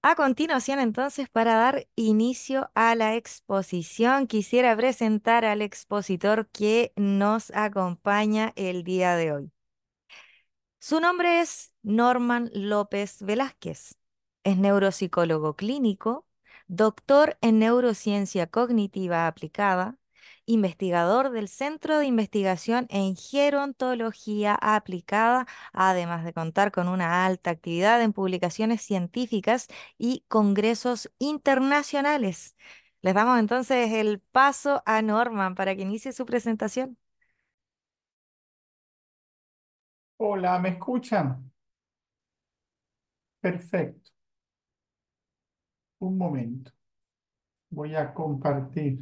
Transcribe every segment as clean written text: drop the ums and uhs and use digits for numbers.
A continuación, entonces, para dar inicio a la exposición, quisiera presentar al expositor que nos acompaña el día de hoy. Su nombre es Norman López Velázquez. Es neuropsicólogo clínico, doctor en neurociencia cognitiva aplicada, investigador del Centro de Investigación en Gerontología Aplicada, además de contar con una alta actividad en publicaciones científicas y congresos internacionales. Les damos entonces el paso a Norman para que inicie su presentación. Hola, ¿me escuchan? Perfecto. Un momento. Voy a compartir.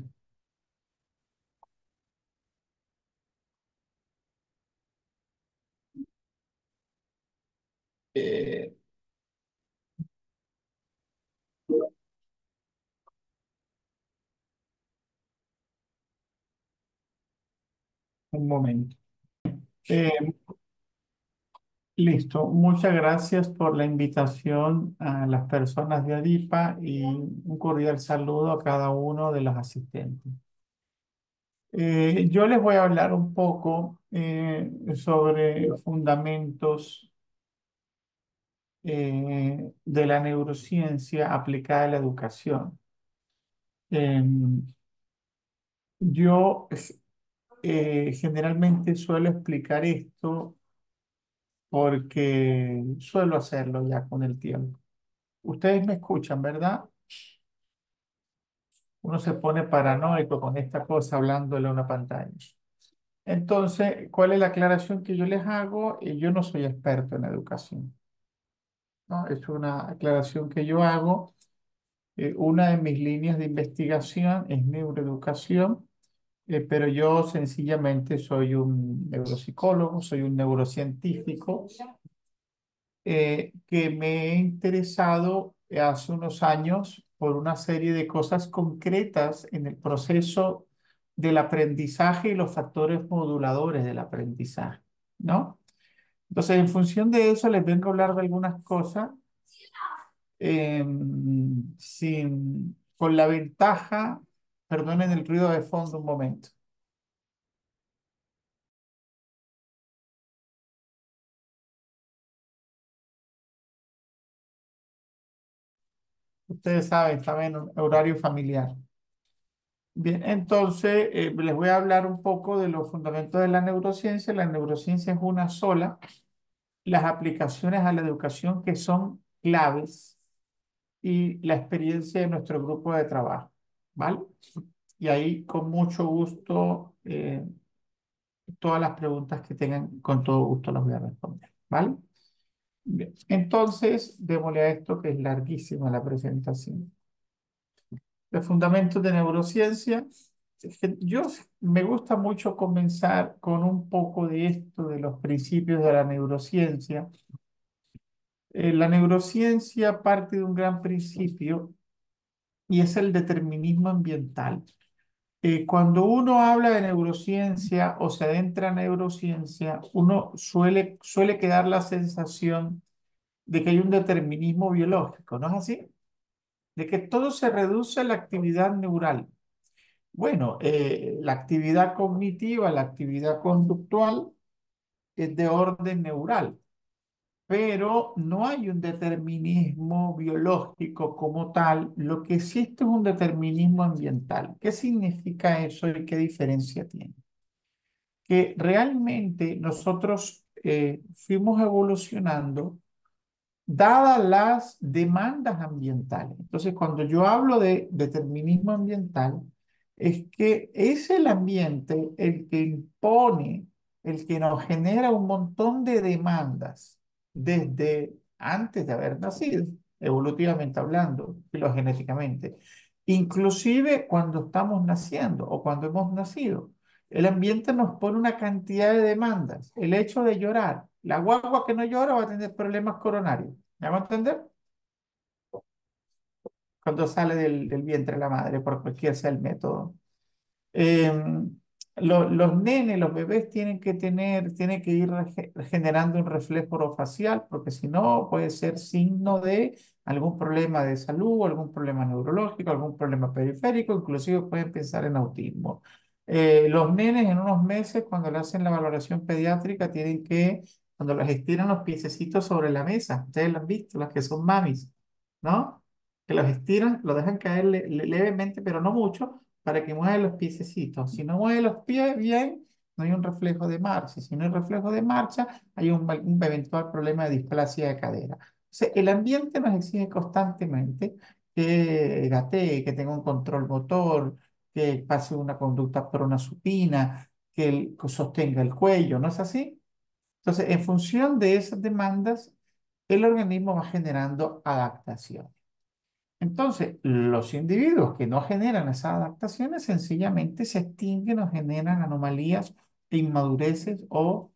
eh, un momento. Eh, Listo. Muchas gracias por la invitación a las personas de ADIPA y un cordial saludo a cada uno de los asistentes. Yo les voy a hablar un poco sobre fundamentos de la neurociencia aplicada a la educación. Em, yo generalmente suelo explicar esto porque suelo hacerlo ya con el tiempo. Ustedes me escuchan, ¿verdad? Uno se pone paranoico con esta cosa hablándole a una pantalla. Entonces, ¿cuál es la aclaración que yo les hago? Yo no soy experto en educación, ¿no? Es una aclaración que yo hago. Una de mis líneas de investigación es neuroeducación, pero yo sencillamente soy un neuropsicólogo, soy un neurocientífico que me he interesado hace unos años por una serie de cosas concretas en el proceso del aprendizaje y los factores moduladores del aprendizaje, ¿no? Entonces, en función de eso, les vengo a hablar de algunas cosas con la ventaja, perdonen el ruido de fondo un momento. Ustedes saben, estaba en un horario familiar. Bien, entonces les voy a hablar un poco de los fundamentos de la neurociencia. La neurociencia es una sola. Las aplicaciones a la educación que son claves y la experiencia de nuestro grupo de trabajo, ¿vale? Y ahí con mucho gusto, todas las preguntas que tengan, con todo gusto las voy a responder, ¿vale? Bien, entonces, démosle a esto que es larguísima la presentación. Los fundamentos de neurociencia. Es que me gusta mucho comenzar con un poco de esto, de los principios de la neurociencia. La neurociencia parte de un gran principio y es el determinismo ambiental. Cuando uno habla de neurociencia o se adentra en neurociencia, uno suele quedar la sensación de que hay un determinismo biológico, ¿no es así? De que todo se reduce a la actividad neural. Bueno, la actividad cognitiva, la actividad conductual es de orden neural, pero no hay un determinismo biológico como tal. Lo que existe es un determinismo ambiental. ¿Qué significa eso y qué diferencia tiene? Que realmente nosotros fuimos evolucionando dadas las demandas ambientales. Entonces, cuando yo hablo de determinismo ambiental, es que es el ambiente el que impone, el que nos genera un montón de demandas desde antes de haber nacido, evolutivamente hablando, filogenéticamente, inclusive cuando estamos naciendo o cuando hemos nacido. El ambiente nos pone una cantidad de demandas. El hecho de llorar. La guagua que no llora va a tener problemas coronarios. ¿Me hago entender? Cuando sale del vientre de la madre, por cualquier sea el método. Eh, Los nenes, los bebés tienen que ir generando un reflejo orofacial, porque si no puede ser signo de algún problema de salud, algún problema neurológico, algún problema periférico, inclusive pueden pensar en autismo. Los nenes en unos meses, cuando le hacen la valoración pediátrica, tienen que, cuando les estiran los piececitos sobre la mesa, ustedes lo han visto, las que son mamis, ¿no? Que los estiran, lo dejan caer levemente, pero no mucho para que mueva los piececitos. Si no mueve los pies bien, no hay un reflejo de marcha. Si no hay reflejo de marcha, hay un eventual problema de displasia de cadera. Entonces, el ambiente nos exige constantemente que gatee, que tenga un control motor, que pase una conducta supina, que sostenga el cuello, ¿no es así? Entonces, en función de esas demandas, el organismo va generando adaptación. Entonces, los individuos que no generan esas adaptaciones sencillamente se extinguen o generan anomalías, inmadureces o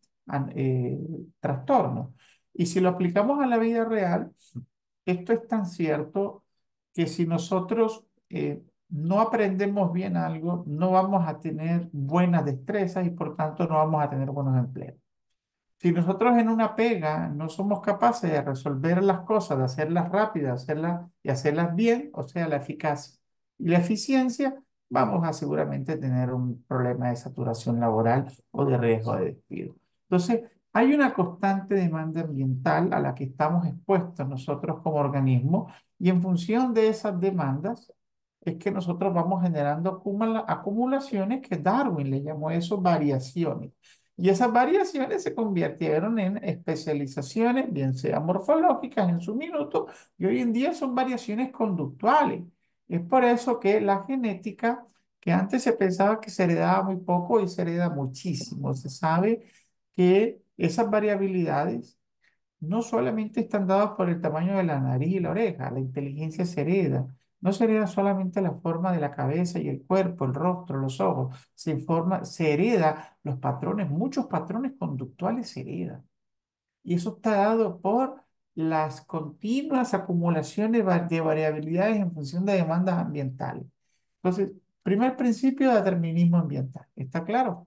trastornos. Y si lo aplicamos a la vida real, esto es tan cierto que si nosotros no aprendemos bien algo, no vamos a tener buenas destrezas y por tanto no vamos a tener buenos empleos. Si nosotros en una pega no somos capaces de resolver las cosas, de hacerlas rápidas, hacerlas y hacerlas bien, o sea, la eficacia y la eficiencia, vamos a seguramente tener un problema de saturación laboral o de riesgo de despido. Entonces, hay una constante demanda ambiental a la que estamos expuestos nosotros como organismo y en función de esas demandas es que nosotros vamos generando acumulaciones que Darwin le llamó eso variaciones. Y esas variaciones se convirtieron en especializaciones, bien sean morfológicas en su minuto, y hoy en día son variaciones conductuales. Es por eso que la genética, que antes se pensaba que se heredaba muy poco, hoy se hereda muchísimo. Se sabe que esas variabilidades no solamente están dadas por el tamaño de la nariz y la oreja, la inteligencia se hereda. No se hereda solamente la forma de la cabeza y el cuerpo, el rostro, los ojos. Se hereda los patrones, muchos patrones conductuales se heredan. Y eso está dado por las continuas acumulaciones de variabilidades en función de demandas ambientales. Entonces, primer principio, determinismo ambiental. ¿Está claro?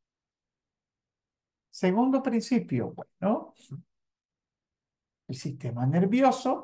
Segundo principio, bueno, el sistema nervioso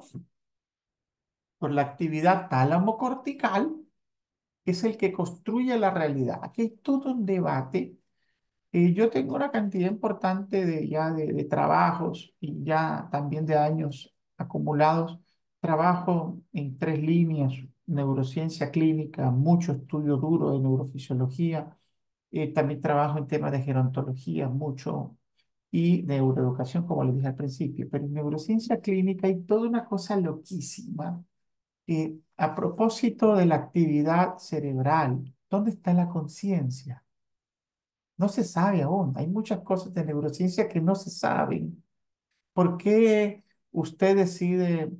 por la actividad tálamo-cortical, es el que construye la realidad. Aquí hay todo un debate. Yo tengo una cantidad importante de trabajos y ya también de años acumulados. Trabajo en tres líneas: neurociencia clínica, mucho estudio duro de neurofisiología. También trabajo en temas de gerontología, mucho, y neuroeducación, como les dije al principio. Pero en neurociencia clínica hay toda una cosa loquísima a propósito de la actividad cerebral. ¿Dónde está la conciencia? No se sabe aún. Hay muchas cosas de neurociencia que no se saben. ¿Por qué usted decide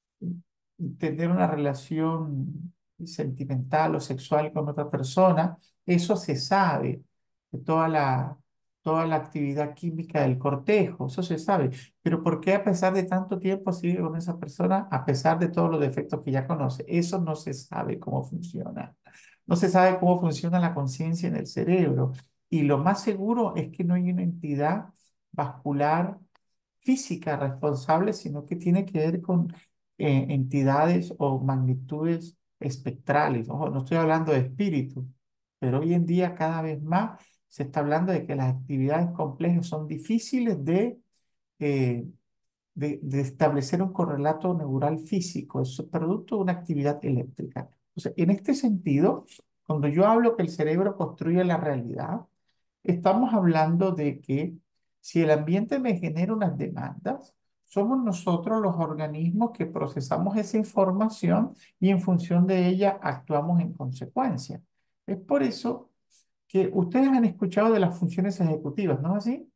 tener una relación sentimental o sexual con otra persona? Eso se sabe, de toda la actividad química del cortejo, eso se sabe. Pero ¿por qué a pesar de tanto tiempo sigue con esa persona, a pesar de todos los defectos que ya conoce? Eso no se sabe cómo funciona. No se sabe cómo funciona la conciencia en el cerebro. Y lo más seguro es que no hay una entidad vascular física responsable, sino que tiene que ver con entidades o magnitudes espectrales. Ojo, no estoy hablando de espíritu, pero hoy en día cada vez más se está hablando de que las actividades complejas son difíciles eh, de establecer un correlato neural físico, es producto de una actividad eléctrica. O sea, en este sentido, cuando yo hablo que el cerebro construye la realidad, estamos hablando de que si el ambiente me genera unas demandas, somos nosotros los organismos que procesamos esa información y en función de ella actuamos en consecuencia. Es por eso que ustedes han escuchado de las funciones ejecutivas, ¿no es así?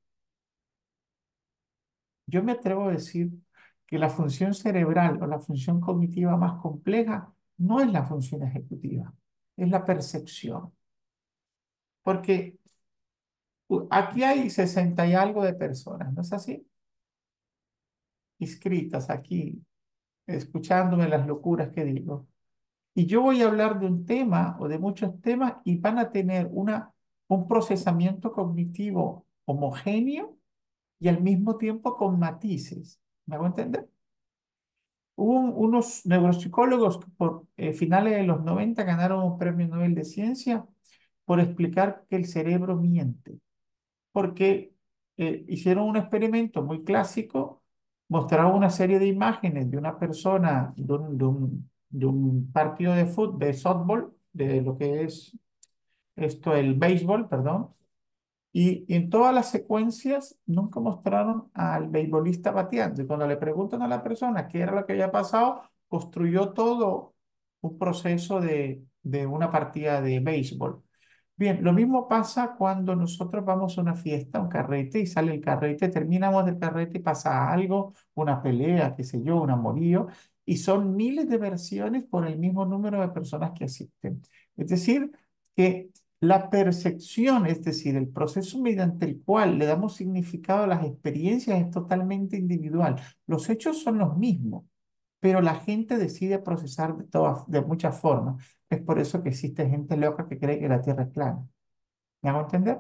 Yo me atrevo a decir que la función cerebral o la función cognitiva más compleja no es la función ejecutiva, es la percepción. Porque aquí hay 60 y algo de personas, ¿no es así? Inscritas aquí, escuchándome las locuras que digo. Y yo voy a hablar de un tema o de muchos temas y van a tener un procesamiento cognitivo homogéneo y al mismo tiempo con matices. ¿Me hago entender? Hubo unos neuropsicólogos que por finales de los 90 ganaron un premio Nobel de Ciencia por explicar que el cerebro miente, porque hicieron un experimento muy clásico, mostraron una serie de imágenes de una persona, de un partido de fútbol, de softball, de lo que es esto, el béisbol, perdón, y en todas las secuencias nunca mostraron al beisbolista bateando. Y cuando le preguntan a la persona qué era lo que había pasado, construyó todo un proceso de una partida de béisbol. Bien, lo mismo pasa cuando nosotros vamos a una fiesta, un carrete, y sale el carrete, terminamos del carrete y pasa algo, una pelea, qué sé yo, un amorío, y son miles de versiones por el mismo número de personas que asisten. Es decir, que la percepción, es decir, el proceso mediante el cual le damos significado a las experiencias es totalmente individual. Los hechos son los mismos, pero la gente decide procesar de muchas formas. Es por eso que existe gente loca que cree que la Tierra es plana. ¿Me hago entender?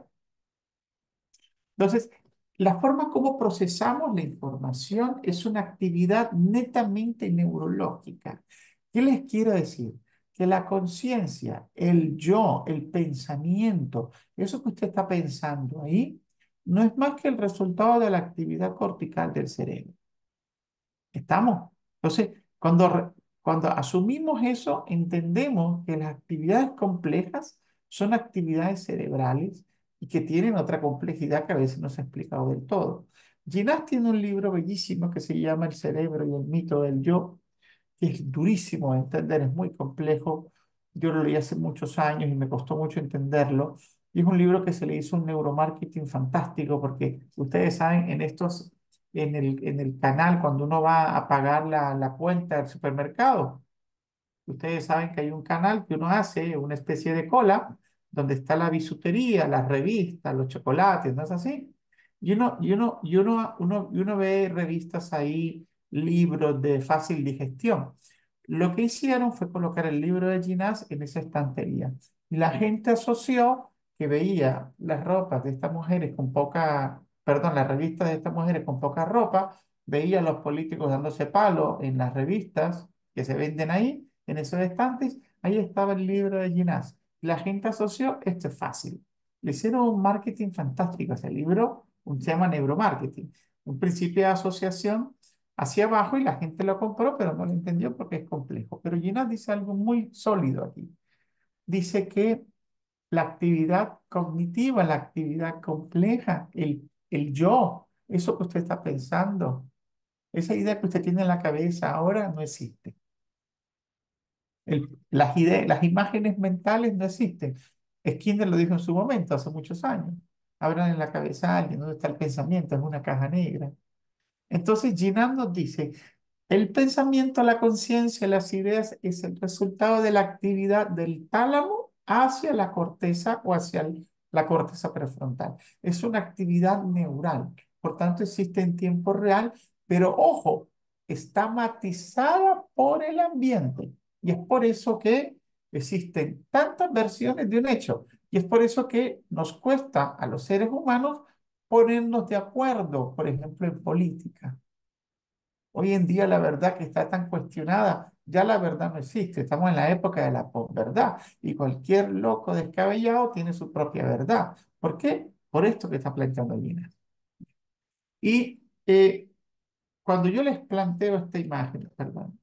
Entonces, la forma como procesamos la información es una actividad netamente neurológica. ¿Qué les quiero decir? Que la conciencia, el yo, el pensamiento, eso que usted está pensando ahí, no es más que el resultado de la actividad cortical del cerebro. ¿Estamos? Entonces, cuando asumimos eso, entendemos que las actividades complejas son actividades cerebrales y que tienen otra complejidad que a veces no se ha explicado del todo. Ginás tiene un libro bellísimo que se llama El cerebro y el mito del yo, que es durísimo de entender, es muy complejo. Yo lo leí hace muchos años y me costó mucho entenderlo. Y es un libro que se le hizo un neuromarketing fantástico porque ustedes saben, en el canal, cuando uno va a pagar la cuenta del supermercado, ustedes saben que hay un canal que uno hace, una especie de cola, donde está la bisutería, las revistas, los chocolates, ¿no es así? Y uno ve revistas ahí, libros de fácil digestión. Lo que hicieron fue colocar el libro de Ginás en esa estantería. Y la gente asoció que veía las ropas de estas mujeres con poca, perdón, las revistas de estas mujeres con poca ropa, veía a los políticos dándose palo en las revistas que se venden ahí, en esos estantes, ahí estaba el libro de Ginás. La gente asoció, esto es fácil. Le hicieron un marketing fantástico a ese libro, se llama neuromarketing, un principio de asociación hacia abajo y la gente lo compró, pero no lo entendió porque es complejo. Pero Ginás dice algo muy sólido aquí. Dice que la actividad cognitiva, la actividad compleja, el yo, eso que usted está pensando, esa idea que usted tiene en la cabeza ahora no existe. Las ideas, las imágenes mentales no existen. Skinner lo dijo en su momento, hace muchos años. Abran en la cabeza a alguien, ¿dónde está el pensamiento? Es una caja negra. Entonces, Ginan nos dice, el pensamiento, la conciencia, las ideas es el resultado de la actividad del tálamo hacia la corteza o hacia la corteza prefrontal. Es una actividad neural, por tanto existe en tiempo real, pero ojo, está matizada por el ambiente. Y es por eso que existen tantas versiones de un hecho. Y es por eso que nos cuesta a los seres humanos ponernos de acuerdo, por ejemplo, en política. Hoy en día la verdad que está tan cuestionada, ya la verdad no existe. Estamos en la época de la posverdad y cualquier loco descabellado tiene su propia verdad. ¿Por qué? Por esto que está planteando Lina. Y cuando yo les planteo esta imagen, perdón,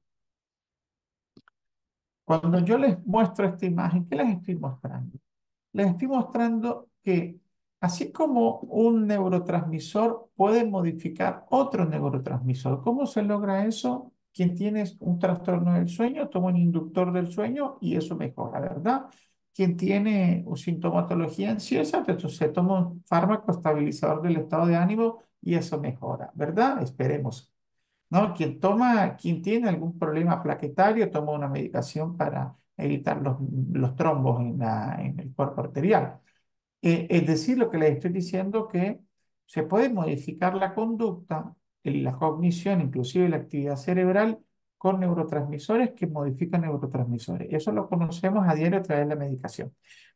cuando yo les muestro esta imagen, ¿qué les estoy mostrando? Les estoy mostrando que así como un neurotransmisor puede modificar otro neurotransmisor, ¿cómo se logra eso? Quien tiene un trastorno del sueño toma un inductor del sueño y eso mejora, ¿verdad? Quien tiene una sintomatología ansiosa, entonces se toma un fármaco estabilizador del estado de ánimo y eso mejora, ¿verdad? Esperemos. ¿No? Quien tiene algún problema plaquetario toma una medicación para evitar los trombos en el cuerpo arterial. Es decir, lo que les estoy diciendo que se puede modificar la conducta, la cognición, inclusive la actividad cerebral, con neurotransmisores que modifican neurotransmisores. Eso lo conocemos a diario a través de la medicación.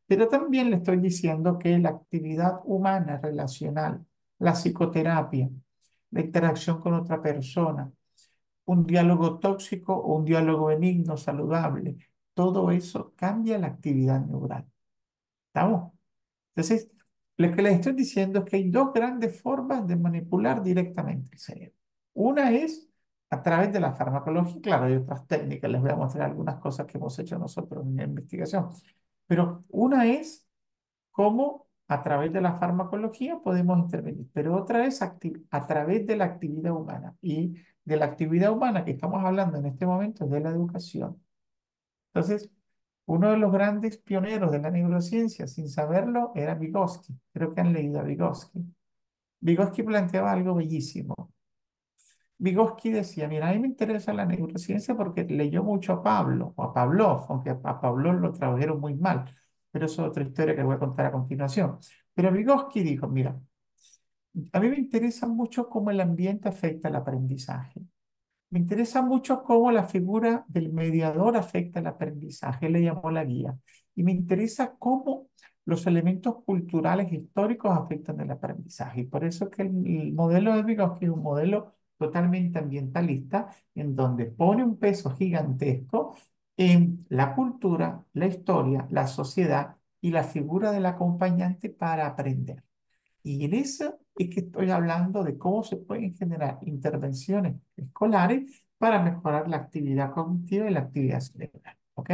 Pero también le estoy diciendo que la actividad humana relacional, la psicoterapia, la interacción con otra persona, un diálogo tóxico o un diálogo benigno, saludable, todo eso cambia la actividad neural. ¿Estamos? Entonces, lo que les estoy diciendo es que hay dos grandes formas de manipular directamente el cerebro. Una es a través de la farmacología, claro, hay otras técnicas, les voy a mostrar algunas cosas que hemos hecho nosotros en la investigación, pero una es cómo a través de la farmacología podemos intervenir, pero otra es a través de la actividad humana. Y de la actividad humana que estamos hablando en este momento es de la educación. Entonces, uno de los grandes pioneros de la neurociencia, sin saberlo, era Vygotsky. Creo que han leído a Vygotsky. Vygotsky planteaba algo bellísimo. Vygotsky decía, mira, a mí me interesa la neurociencia porque leyó mucho a Pablo, o a Pavlov, aunque a Pavlov lo tradujeron muy mal, pero eso es otra historia que voy a contar a continuación. Pero Vygotsky dijo, mira, a mí me interesa mucho cómo el ambiente afecta el aprendizaje. Me interesa mucho cómo la figura del mediador afecta el aprendizaje, él le llamó la guía. Y me interesa cómo los elementos culturales históricos afectan el aprendizaje. Y por eso que el modelo de Vygotsky es un modelo totalmente ambientalista, en donde pone un peso gigantesco en la cultura, la historia, la sociedad y la figura del acompañante para aprender. Y en eso es que estoy hablando de cómo se pueden generar intervenciones escolares para mejorar la actividad cognitiva y la actividad cerebral. ¿Ok?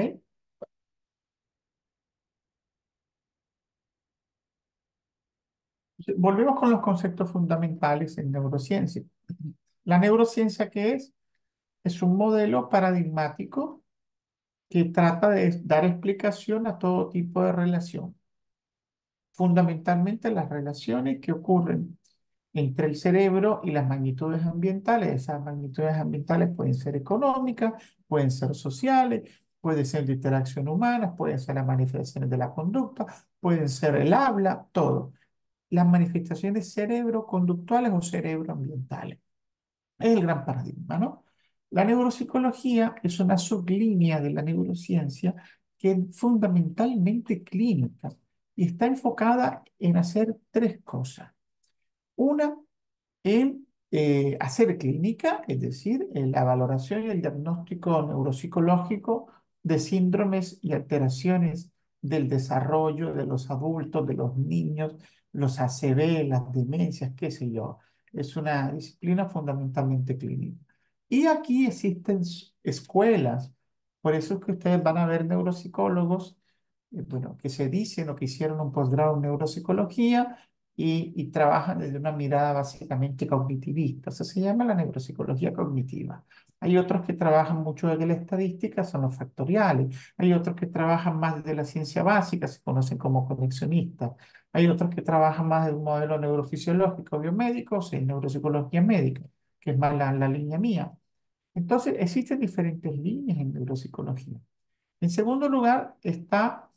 Volvemos con los conceptos fundamentales en neurociencia. La neurociencia, ¿qué es? Es un modelo paradigmático que trata de dar explicación a todo tipo de relación, fundamentalmente las relaciones que ocurren entre el cerebro y las magnitudes ambientales. Esas magnitudes ambientales pueden ser económicas, pueden ser sociales, pueden ser de interacción humana, pueden ser las manifestaciones de la conducta, pueden ser el habla, todo. Las manifestaciones cerebroconductuales o cerebroambientales. Es el gran paradigma, ¿no? La neuropsicología es una sublínea de la neurociencia que es fundamentalmente clínica y está enfocada en hacer tres cosas. Una, en hacer clínica, es decir, en la valoración y el diagnóstico neuropsicológico de síndromes y alteraciones del desarrollo de los adultos, de los niños, los ACV, las demencias, qué sé yo. Es una disciplina fundamentalmente clínica. Y aquí existen escuelas, por eso es que ustedes van a ver neuropsicólogos, bueno, que se dicen o que hicieron un posgrado en neuropsicología y trabajan desde una mirada básicamente cognitivista. Eso se llama la neuropsicología cognitiva. Hay otros que trabajan mucho desde la estadística, son los factoriales. Hay otros que trabajan más desde la ciencia básica, se conocen como conexionistas. Hay otros que trabajan más desde un modelo neurofisiológico biomédico, o sea, neuropsicología médica, que es más la línea mía. Entonces, existen diferentes líneas en neuropsicología. En segundo lugar, está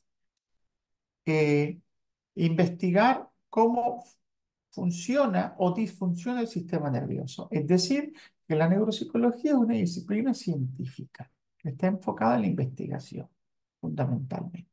eh, investigar cómo funciona o disfunciona el sistema nervioso. Es decir, que la neuropsicología es una disciplina científica que está enfocada en la investigación, fundamentalmente.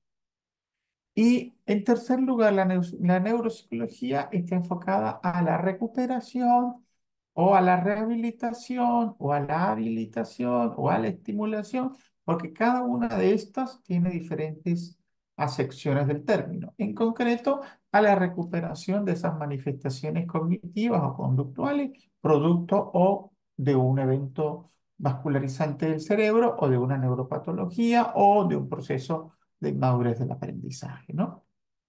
Y en tercer lugar, la neuropsicología está enfocada a la recuperación o a la rehabilitación o a la habilitación o a la estimulación, porque cada una de estas tiene diferentes acepciones del término. En concreto, a la recuperación de esas manifestaciones cognitivas o conductuales, producto o de un evento vascularizante del cerebro o de una neuropatología o de un proceso de madurez del aprendizaje, ¿no?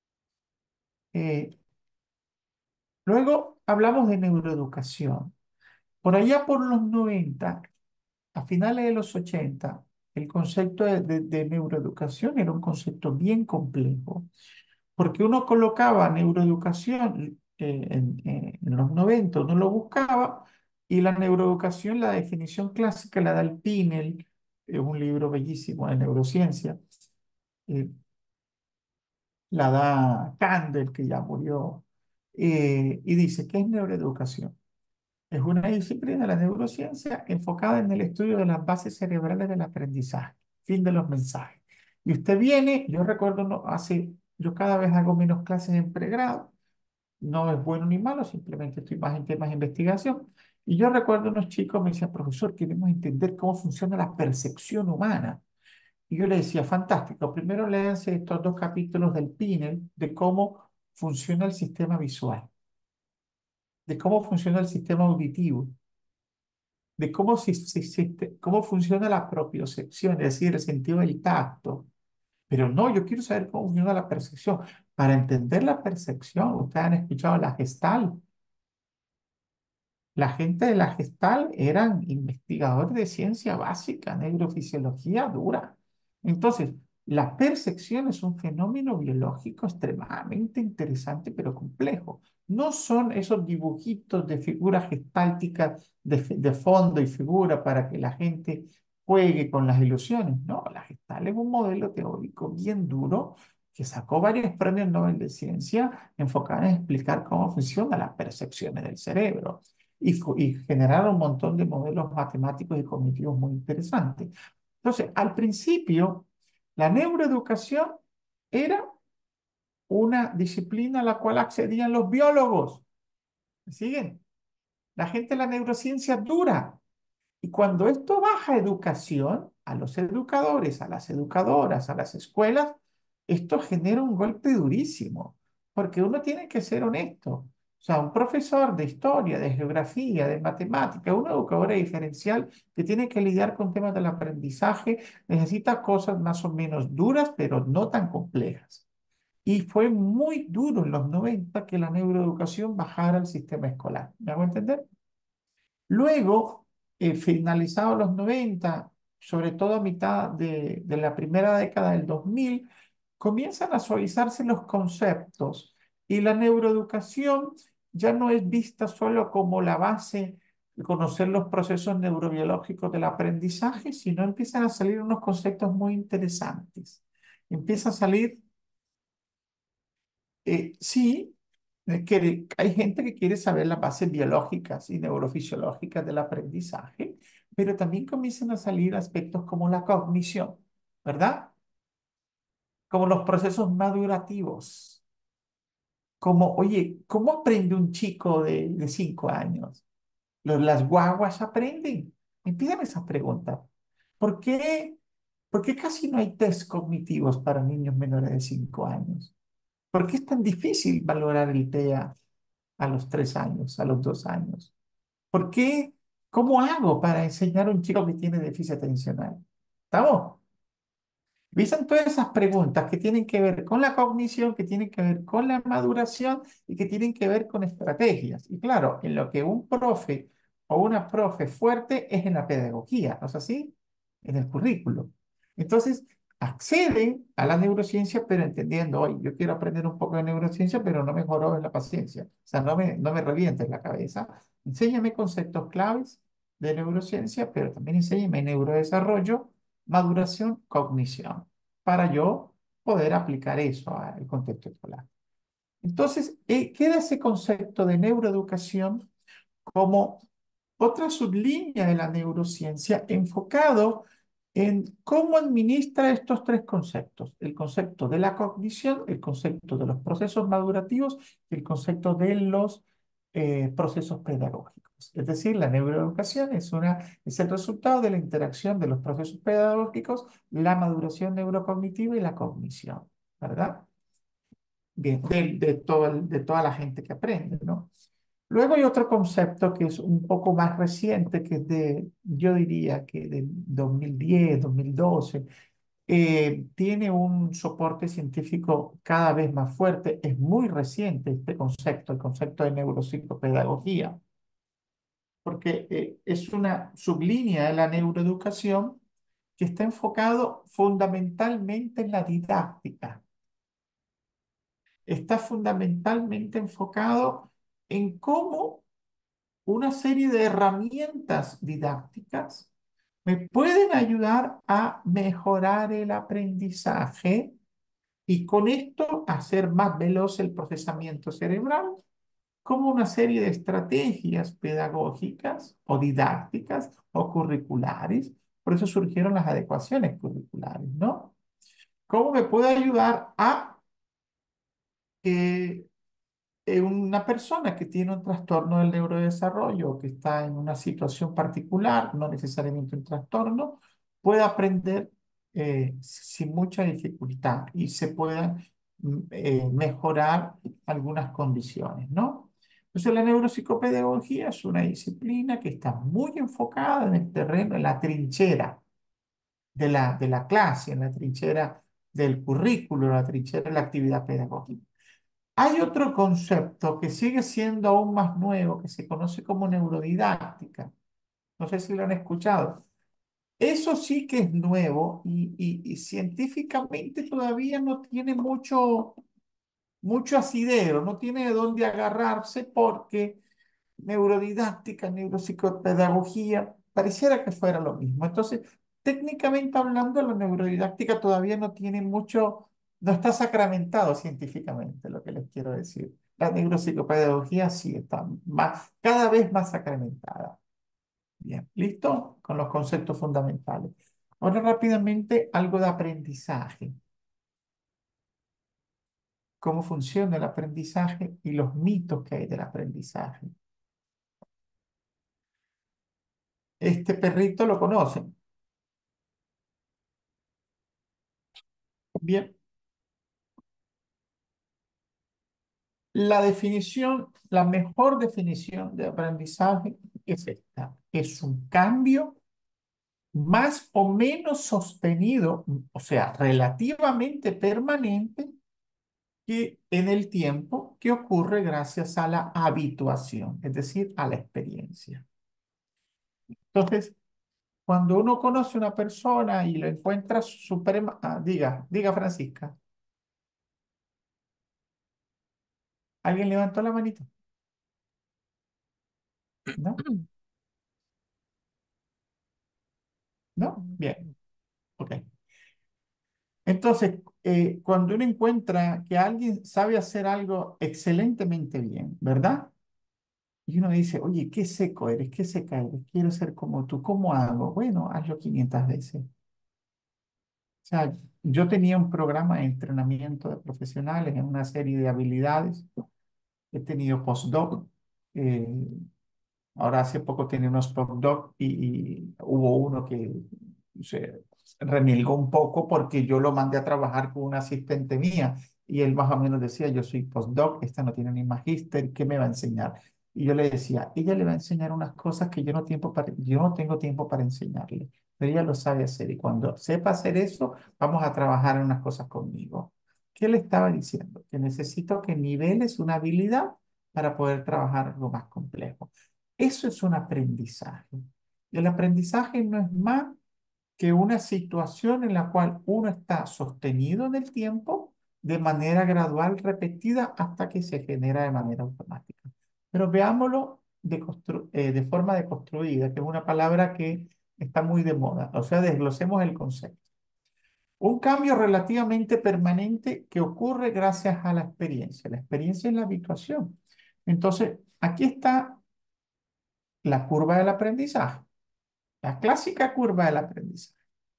Eh, Luego hablamos de neuroeducación. Por allá por los 90, a finales de los 80, el concepto de neuroeducación era un concepto bien complejo, porque uno colocaba neuroeducación en los 90, uno lo buscaba, y la neuroeducación, la definición clásica la da el Pinel, un libro bellísimo de neurociencia, eh, la da Kandel, que ya murió, y dice, ¿qué es neuroeducación? Es una disciplina de la neurociencia enfocada en el estudio de las bases cerebrales del aprendizaje, fin de los mensajes. Y usted viene, yo recuerdo hace yo cada vez hago menos clases en pregrado. No es bueno ni malo, simplemente estoy más en temas de investigación. Y yo recuerdo unos chicos me decían, profesor, queremos entender cómo funciona la percepción humana. Y yo le decía, fantástico, primero léanse estos dos capítulos del PINEL de cómo funciona el sistema visual, de cómo funciona el sistema auditivo, de cómo, cómo funciona la propiocepción, es decir, el sentido del tacto. Pero no, yo quiero saber cómo funciona la percepción. Para entender la percepción, ustedes han escuchado la Gestalt. La gente de la Gestal eran investigadores de ciencia básica, neurofisiología dura. Entonces, la percepción es un fenómeno biológico extremadamente interesante, pero complejo. No son esos dibujitos de figuras gestálticas de fondo y figura para que la gente juegue con las ilusiones. No, la Gestal es un modelo teórico bien duro que sacó varios premios Nobel de Ciencia enfocados en explicar cómo funcionan las percepciones del cerebro y generaron un montón de modelos matemáticos y cognitivos muy interesantes. Entonces, al principio, la neuroeducación era una disciplina a la cual accedían los biólogos. ¿Me siguen? La gente de la neurociencia dura. Y cuando esto baja a educación, a los educadores, a las educadoras, a las escuelas, esto genera un golpe durísimo, porque uno tiene que ser honesto. O sea, un profesor de historia, de geografía, de matemática, una educadora diferencial que tiene que lidiar con temas del aprendizaje, necesita cosas más o menos duras, pero no tan complejas. Y fue muy duro en los 90 que la neuroeducación bajara al sistema escolar. ¿Me hago entender? Luego, finalizados los 90, sobre todo a mitad de la primera década del 2000, comienzan a suavizarse los conceptos y la neuroeducación ya no es vista solo como la base de conocer los procesos neurobiológicos del aprendizaje, sino empiezan a salir unos conceptos muy interesantes. Empieza a salir sí, hay gente que quiere saber las bases biológicas y neurofisiológicas del aprendizaje, pero también comienzan a salir aspectos como la cognición, ¿verdad? Como los procesos madurativos, como, oye, ¿cómo aprende un chico de 5 años? Las guaguas aprenden. Empiezan esas preguntas. ¿Por qué, ¿por qué casi no hay test cognitivos para niños menores de 5 años? ¿Por qué es tan difícil valorar el TEA a los 3 años, a los 2 años? ¿Por qué? ¿Cómo hago para enseñar a un chico que tiene déficit atencional? ¿Estamos? ¿Visten todas esas preguntas que tienen que ver con la cognición, que tienen que ver con la maduración y que tienen que ver con estrategias? Y claro, en lo que un profe o una profe fuerte es en la pedagogía, ¿no es así? En el currículo. Entonces, acceden a la neurociencia, pero entendiendo, oye, yo quiero aprender un poco de neurociencia, pero no me jorobes la paciencia. O sea, no me revientes la cabeza. Enséñame conceptos claves de neurociencia, pero también enséñame neurodesarrollo, maduración, cognición, para yo poder aplicar eso al contexto escolar. Entonces, queda ese concepto de neuroeducación como otra sublínea de la neurociencia enfocado en cómo administra estos tres conceptos: el concepto de la cognición, el concepto de los procesos madurativos y el concepto de los procesos pedagógicos. Es decir, la neuroeducación es el resultado de la interacción de los procesos pedagógicos, la maduración neurocognitiva y la cognición, ¿verdad? Bien, de toda la gente que aprende, ¿no? Luego hay otro concepto que es un poco más reciente, que es yo diría que de 2010, 2012, tiene un soporte científico cada vez más fuerte. Es muy reciente este concepto, el concepto de neuropsicopedagogía, porque es una sublínea de la neuroeducación que está enfocado fundamentalmente en la didáctica. Está fundamentalmente enfocado en cómo una serie de herramientas didácticas me pueden ayudar a mejorar el aprendizaje y con esto hacer más veloz el procesamiento cerebral, como una serie de estrategias pedagógicas o didácticas o curriculares. Por eso surgieron las adecuaciones curriculares, ¿no? ¿Cómo me puede ayudar a que una persona que tiene un trastorno del neurodesarrollo o que está en una situación particular, no necesariamente un trastorno, pueda aprender sin mucha dificultad y se puedan mejorar algunas condiciones, ¿no? Entonces, la neuropsicopedagogía es una disciplina que está muy enfocada en el terreno, en la trinchera de la clase, en la trinchera del currículo, en la trinchera de la actividad pedagógica. Hay otro concepto que sigue siendo aún más nuevo, que se conoce como neurodidáctica. No sé si lo han escuchado. Eso sí que es nuevo y científicamente todavía no tiene mucho asidero, no tiene de dónde agarrarse porque neurodidáctica, neuropsicopedagogía, pareciera que fuera lo mismo. Entonces, técnicamente hablando, la neurodidáctica todavía no tiene mucho, no está sacramentado científicamente, lo que les quiero decir. La neuropsicopedagogía sí está más, cada vez más sacramentada. Bien, ¿listo? Con los conceptos fundamentales. Ahora rápidamente algo de aprendizaje, cómo funciona el aprendizaje y los mitos que hay del aprendizaje. Este perrito lo conocen. Bien, la definición, la mejor definición de aprendizaje es esta. Es un cambio más o menos sostenido, o sea, relativamente permanente que en el tiempo que ocurre gracias a la habituación, es decir, a la experiencia. Entonces, cuando uno conoce a una persona y lo encuentra suprema, diga Francisca, ¿alguien levantó la manito? ¿No? ¿No? Bien, ok. Entonces, cuando uno encuentra que alguien sabe hacer algo excelentemente bien, ¿verdad? Y uno dice, oye, qué seco eres, qué seca eres, quiero ser como tú, ¿cómo hago? Bueno, hazlo 500 veces. O sea, yo tenía un programa de entrenamiento de profesionales en una serie de habilidades. He tenido postdoc. eh, Ahora hace poco tenía unos postdoc y hubo uno que se remilgó un poco porque yo lo mandé a trabajar con una asistente mía y él más o menos decía, yo soy postdoc, esta no tiene ni magíster, ¿qué me va a enseñar? Y yo le decía, ella le va a enseñar unas cosas que yo no tengo tiempo para enseñarle, pero ella lo sabe hacer y cuando sepa hacer eso, vamos a trabajar en unas cosas conmigo. ¿Qué le estaba diciendo? Que necesito que niveles una habilidad para poder trabajar algo más complejo. Eso es un aprendizaje. El aprendizaje no es más que una situación en la cual uno está sostenido en el tiempo de manera gradual, repetida, hasta que se genera de manera automática. Pero veámoslo de forma deconstruida, que es una palabra que está muy de moda. O sea, desglosemos el concepto. Un cambio relativamente permanente que ocurre gracias a la experiencia. La experiencia es la habituación. Entonces, aquí está la curva del aprendizaje, la clásica curva del aprendizaje.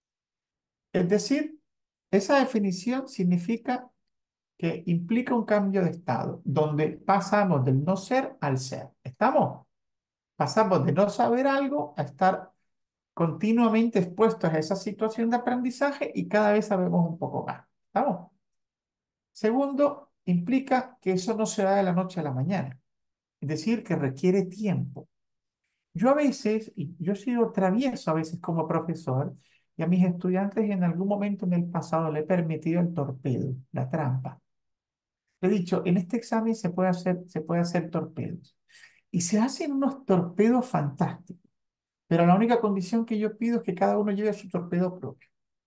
Es decir, esa definición significa que implica un cambio de estado, donde pasamos del no ser al ser. ¿Estamos? Pasamos de no saber algo a estar continuamente expuestos a esa situación de aprendizaje y cada vez sabemos un poco más. ¿Estamos? Segundo, implica que eso no se da de la noche a la mañana, es decir, que requiere tiempo. Yo a veces, y yo he sido travieso a veces como profesor, y a mis estudiantes en algún momento en el pasado le he permitido el torpedo, la trampa. Le he dicho, en este examen se puede hacer torpedos. Y se hacen unos torpedos fantásticos, pero la única condición que yo pido es que cada uno lleve su torpedo propio.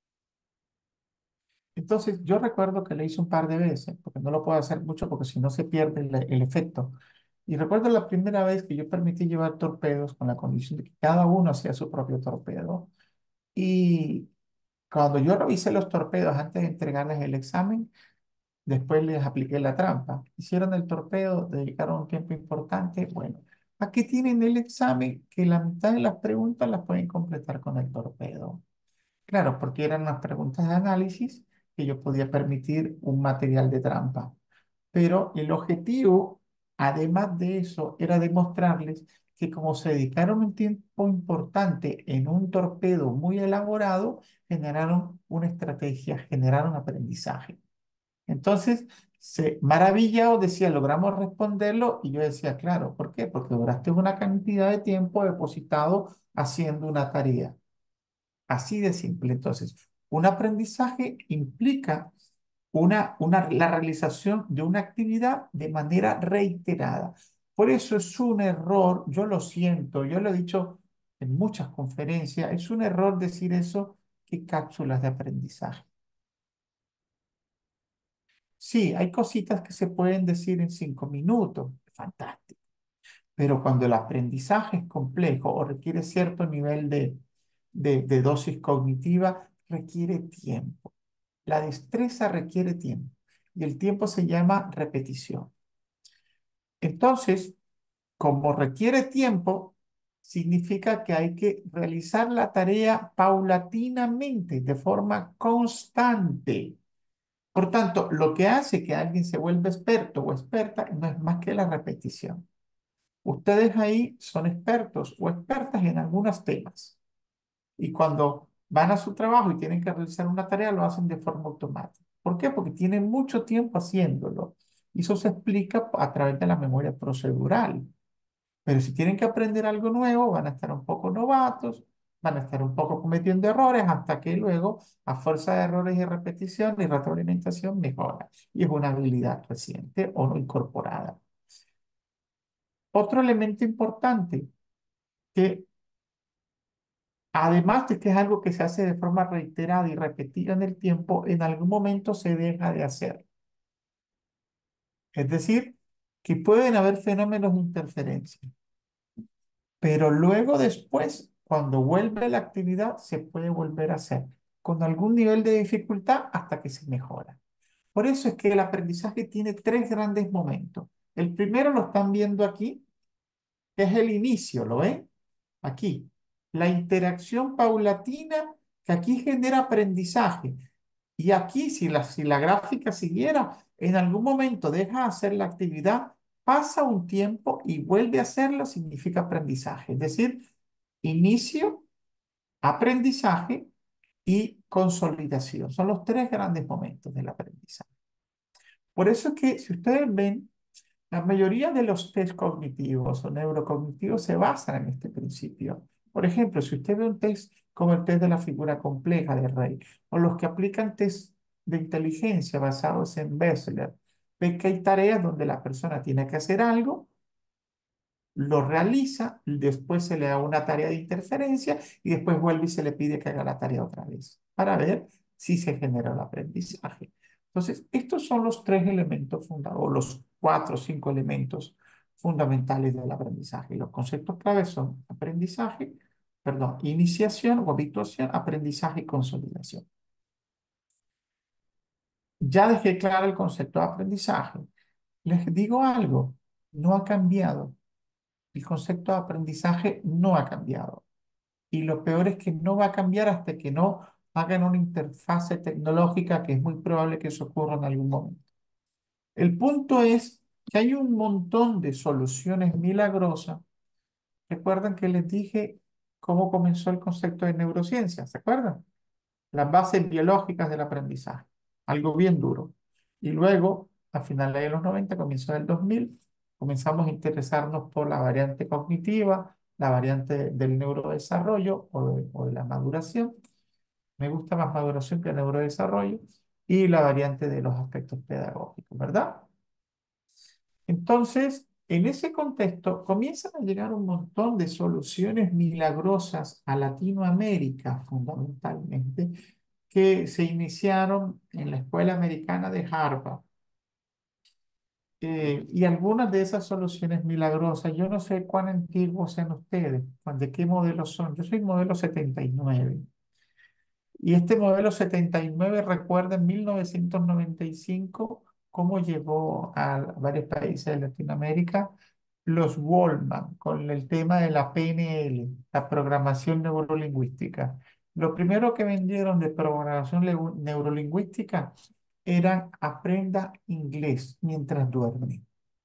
Entonces, yo recuerdo que le hice un par de veces, porque no lo puedo hacer mucho, porque si no se pierde el efecto. Y recuerdo la primera vez que yo permití llevar torpedos con la condición de que cada uno hacía su propio torpedo. Y cuando yo revisé los torpedos antes de entregarles el examen, después les apliqué la trampa. Hicieron el torpedo, dedicaron un tiempo importante. Bueno, aquí tienen el examen que la mitad de las preguntas las pueden completar con el torpedo. Claro, porque eran unas preguntas de análisis que yo podía permitir un material de trampa. Pero el objetivo, además de eso, era demostrarles que como se dedicaron un tiempo importante en un torpedo muy elaborado, generaron una estrategia, generaron aprendizaje. Entonces, se maravillado decía, logramos responderlo, y yo decía, claro, ¿por qué? Porque duraste una cantidad de tiempo depositado haciendo una tarea. Así de simple. Entonces, un aprendizaje implica la realización de una actividad de manera reiterada. Por eso es un error, yo lo siento, yo lo he dicho en muchas conferencias, es un error decir eso que cápsulas de aprendizaje. Sí, hay cositas que se pueden decir en 5 minutos, fantástico, pero cuando el aprendizaje es complejo o requiere cierto nivel de dosis cognitiva, requiere tiempo. La destreza requiere tiempo y el tiempo se llama repetición. Entonces, como requiere tiempo, significa que hay que realizar la tarea paulatinamente, de forma constante. Por tanto, lo que hace que alguien se vuelva experto o experta no es más que la repetición. Ustedes ahí son expertos o expertas en algunos temas. Y cuando van a su trabajo y tienen que realizar una tarea, lo hacen de forma automática. ¿Por qué? Porque tienen mucho tiempo haciéndolo. Y eso se explica a través de la memoria procedural. Pero si tienen que aprender algo nuevo, van a estar un poco novatos, van a estar un poco cometiendo errores hasta que luego, a fuerza de errores y repetición y retroalimentación, mejora. Y es una habilidad reciente o no incorporada. Otro elemento importante que además de que es algo que se hace de forma reiterada y repetida en el tiempo, en algún momento se deja de hacer. Es decir, que pueden haber fenómenos de interferencia, pero luego después, cuando vuelve la actividad, se puede volver a hacer con algún nivel de dificultad hasta que se mejora. Por eso es que el aprendizaje tiene tres grandes momentos. El primero lo están viendo aquí, que es el inicio, ¿lo ven? Aquí. La interacción paulatina que aquí genera aprendizaje. Y aquí, si la gráfica siguiera, en algún momento deja de hacer la actividad, pasa un tiempo y vuelve a hacerlo, significa aprendizaje. Es decir, inicio, aprendizaje y consolidación. Son los tres grandes momentos del aprendizaje. Por eso es que si ustedes ven, la mayoría de los test cognitivos o neurocognitivos se basan en este principio. Por ejemplo, si usted ve un test como el test de la figura compleja de Rey, o los que aplican test de inteligencia basados en Wechsler, ve que hay tareas donde la persona tiene que hacer algo, lo realiza, después se le da una tarea de interferencia y después vuelve y se le pide que haga la tarea otra vez para ver si se genera el aprendizaje. Entonces, estos son los tres elementos fundamentales, o los cuatro o cinco elementos fundamentales del aprendizaje. Los conceptos claves son aprendizaje, perdón, iniciación o habituación, aprendizaje y consolidación. Ya dejé claro el concepto de aprendizaje. Les digo algo, no ha cambiado. El concepto de aprendizaje no ha cambiado. Y lo peor es que no va a cambiar hasta que no hagan una interfase tecnológica, que es muy probable que eso ocurra en algún momento. El punto es que hay un montón de soluciones milagrosas. Recuerdan que les dije cómo comenzó el concepto de neurociencia, ¿se acuerdan? Las bases biológicas del aprendizaje, algo bien duro. Y luego, a finales de los 90, comienzo del 2000, comenzamos a interesarnos por la variante cognitiva, la variante del neurodesarrollo o de la maduración. Me gusta más maduración que neurodesarrollo y la variante de los aspectos pedagógicos, ¿verdad? Entonces, en ese contexto, comienzan a llegar un montón de soluciones milagrosas a Latinoamérica, fundamentalmente, que se iniciaron en la Escuela Americana de Harvard. Y algunas de esas soluciones milagrosas, yo no sé cuán antiguos sean ustedes, de qué modelos son. Yo soy modelo 79. Y este modelo 79 recuerda en 1995 cómo llegó a varios países de Latinoamérica los Wallman con el tema de la PNL, la programación neurolingüística. Lo primero que vendieron de programación neurolingüística eran aprenda inglés mientras duerme.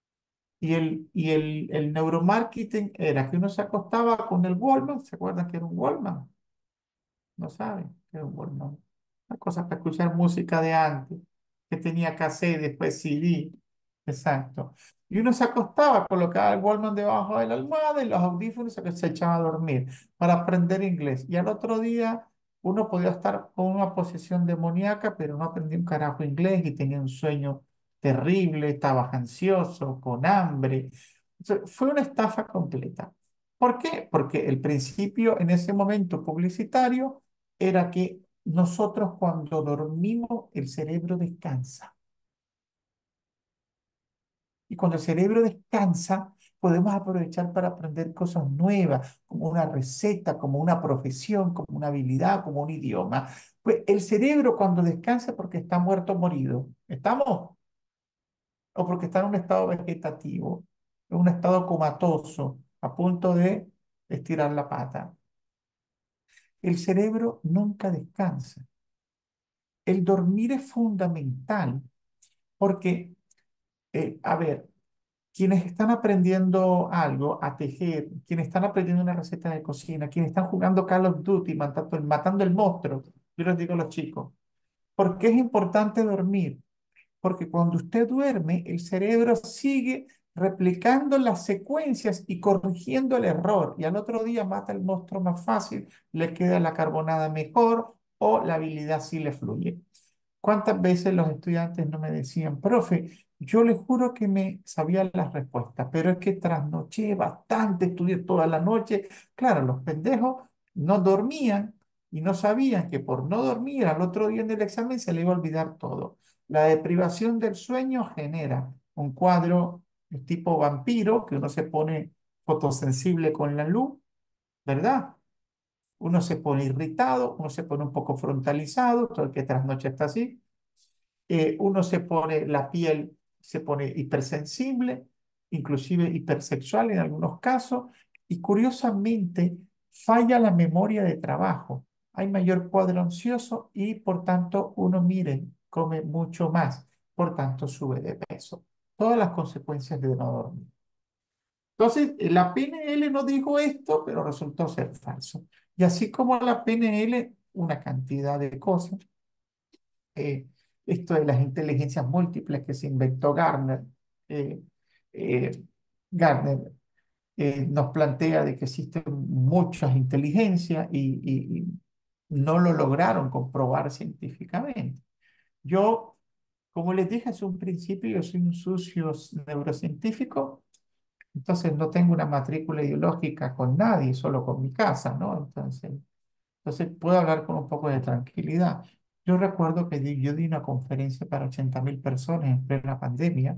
Y el neuromarketing era que uno se acostaba con el Walkman, ¿se acuerdan que era un Walkman? No saben qué es un Walkman. Una cosa para escuchar música de antes, que tenía cassette, después CD. Exacto. Y uno se acostaba, colocaba el Walkman debajo de la almohada y los audífonos y se echaba a dormir para aprender inglés. Y al otro día uno podía estar con una posesión demoníaca, pero no aprendía un carajo inglés y tenía un sueño terrible, estaba ansioso, con hambre. O sea, fue una estafa completa. ¿Por qué? Porque el principio en ese momento publicitario era que nosotros cuando dormimos el cerebro descansa. Y cuando el cerebro descansa, podemos aprovechar para aprender cosas nuevas, como una receta, como una profesión, como una habilidad, como un idioma. Pues el cerebro cuando descansa es porque está muerto o morido. ¿Estamos? O porque está en un estado vegetativo, en un estado comatoso, a punto de estirar la pata. El cerebro nunca descansa. El dormir es fundamental porque, a ver, quienes están aprendiendo algo, a tejer, quienes están aprendiendo una receta de cocina, quienes están jugando Call of Duty, matando el monstruo, yo les digo a los chicos, ¿por qué es importante dormir? Porque cuando usted duerme, el cerebro sigue replicando las secuencias y corrigiendo el error. Y al otro día mata el monstruo más fácil, le queda la carbonada mejor o la habilidad sí le fluye. ¿Cuántas veces los estudiantes no me decían, profe, yo le juro que me sabía las respuestas, pero es que trasnoché bastante, estudié toda la noche? Claro, los pendejos no dormían y no sabían que por no dormir al otro día en el examen se le iba a olvidar todo. La deprivación del sueño genera un cuadro tipo vampiro, que uno se pone fotosensible con la luz, ¿verdad? Uno se pone irritado, uno se pone un poco frontalizado, todo el que trasnoche está así. Uno se pone, la piel se pone hipersensible, inclusive hipersexual en algunos casos, y curiosamente falla la memoria de trabajo. Hay mayor cuadro ansioso y por tanto uno, miren, come mucho más, por tanto sube de peso. Todas las consecuencias de no dormir. Entonces, la PNL no dijo esto, pero resultó ser falso. Y así como la PNL, una cantidad de cosas. eh, Esto de las inteligencias múltiples que se inventó Gartner. eh, eh, Gardner nos plantea de que existen muchas inteligencias y no lo lograron comprobar científicamente. Yo, como les dije hace un principio, yo soy un sucio neurocientífico, entonces no tengo una matrícula ideológica con nadie, solo con mi casa, ¿no? Entonces puedo hablar con un poco de tranquilidad. Yo recuerdo que yo di una conferencia para 80.000 personas en plena pandemia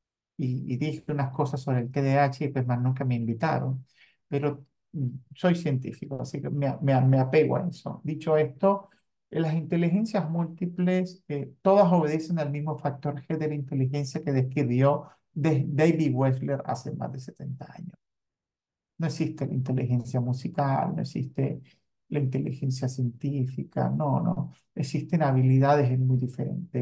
y dije unas cosas sobre el TDAH y pues más nunca me invitaron. Pero soy científico, así que me apego a eso. Dicho esto, las inteligencias múltiples, todas obedecen al mismo factor G de la inteligencia que describió David Wechsler hace más de 70 años. No existe la inteligencia musical, no existe la inteligencia científica, no, no. Existen habilidades muy diferentes.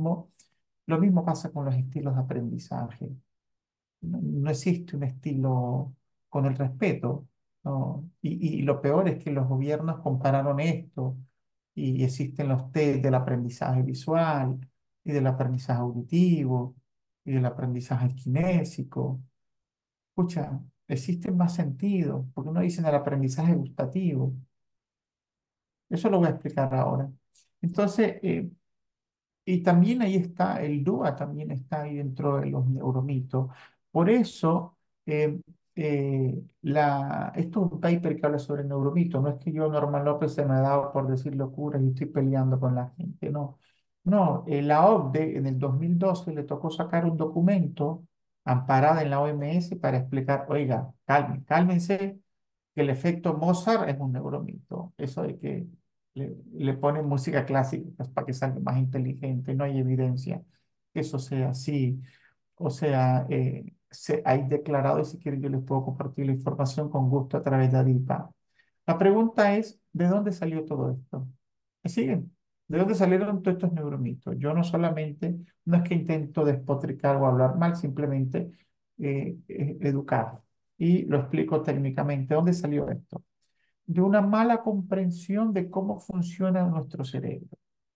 Lo mismo pasa con los estilos de aprendizaje. No, no existe un estilo con el respeto, ¿no? Y lo peor es que los gobiernos compararon esto y existen los test del aprendizaje visual y del aprendizaje auditivo y del aprendizaje kinésico. Escucha, existen más sentidos, porque no dicen el aprendizaje gustativo. Eso lo voy a explicar ahora. Entonces, y también ahí está, el DUA también está ahí dentro de los neuromitos. Por eso, esto es un paper que habla sobre el neuromito. No es que yo, Norman López, se me ha dado por decir locuras y estoy peleando con la gente. No, no, la OCDE en el 2012 le tocó sacar un documento amparada en la OMS para explicar, oiga, cálmense, que el efecto Mozart es un neuromito. Eso de que le ponen música clásica pues, para que salga más inteligente, no hay evidencia que eso sea así. O sea, hay declarado, y si quieren yo les puedo compartir la información con gusto a través de ADIPA. La pregunta es, ¿de dónde salió todo esto? ¿Me siguen? ¿De dónde salieron todos estos neuromitos? Yo no solamente, no es que intento despotricar o hablar mal, simplemente educar. Y lo explico técnicamente. ¿Dónde salió esto? De una mala comprensión de cómo funciona nuestro cerebro.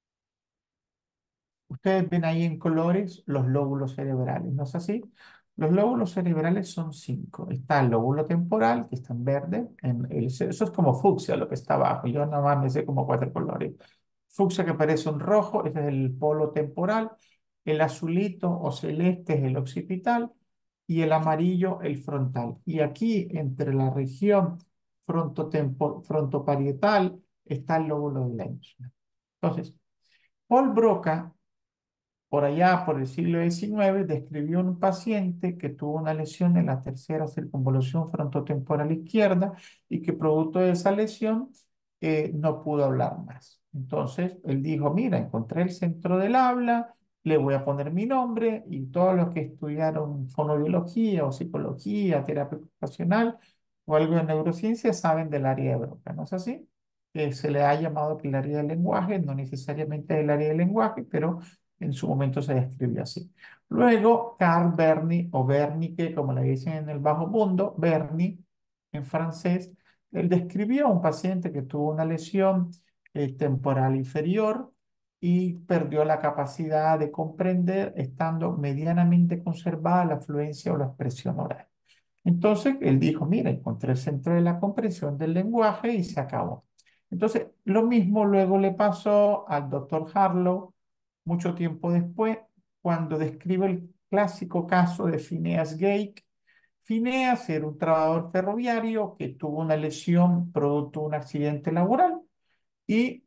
Ustedes ven ahí en colores los lóbulos cerebrales, ¿no es así? Los lóbulos cerebrales son cinco. Está el lóbulo temporal, que está en verde. Eso es como fucsia, lo que está abajo. Yo nada más me sé como cuatro colores. Fucsia que parece un rojo, ese es el polo temporal. El azulito o celeste es el occipital. Y el amarillo, el frontal. Y aquí, entre la región frontoparietal, está el lóbulo de la ínsula. Entonces, Paul Broca por allá, por el siglo XIX, describió un paciente que tuvo una lesión en la tercera circunvolución frontotemporal izquierda y que producto de esa lesión no pudo hablar más. Entonces, él dijo, mira, encontré el centro del habla, le voy a poner mi nombre y todos los que estudiaron fonobiología o psicología, terapia ocupacional o algo de neurociencia saben del área de Broca, ¿no es así? Se le ha llamado que el área del lenguaje, no necesariamente el área del lenguaje, pero en su momento se describió así. Luego, Carl Berni, o Wernicke, como le dicen en el bajo mundo, Berni, en francés, él describió a un paciente que tuvo una lesión temporal inferior y perdió la capacidad de comprender, estando medianamente conservada la fluencia o la expresión oral. Entonces, él dijo, mira, encontré el centro de la comprensión del lenguaje y se acabó. Entonces, lo mismo luego le pasó al doctor Harlow mucho tiempo después, cuando describe el clásico caso de Phineas Gage. Phineas era un trabajador ferroviario que tuvo una lesión producto de un accidente laboral y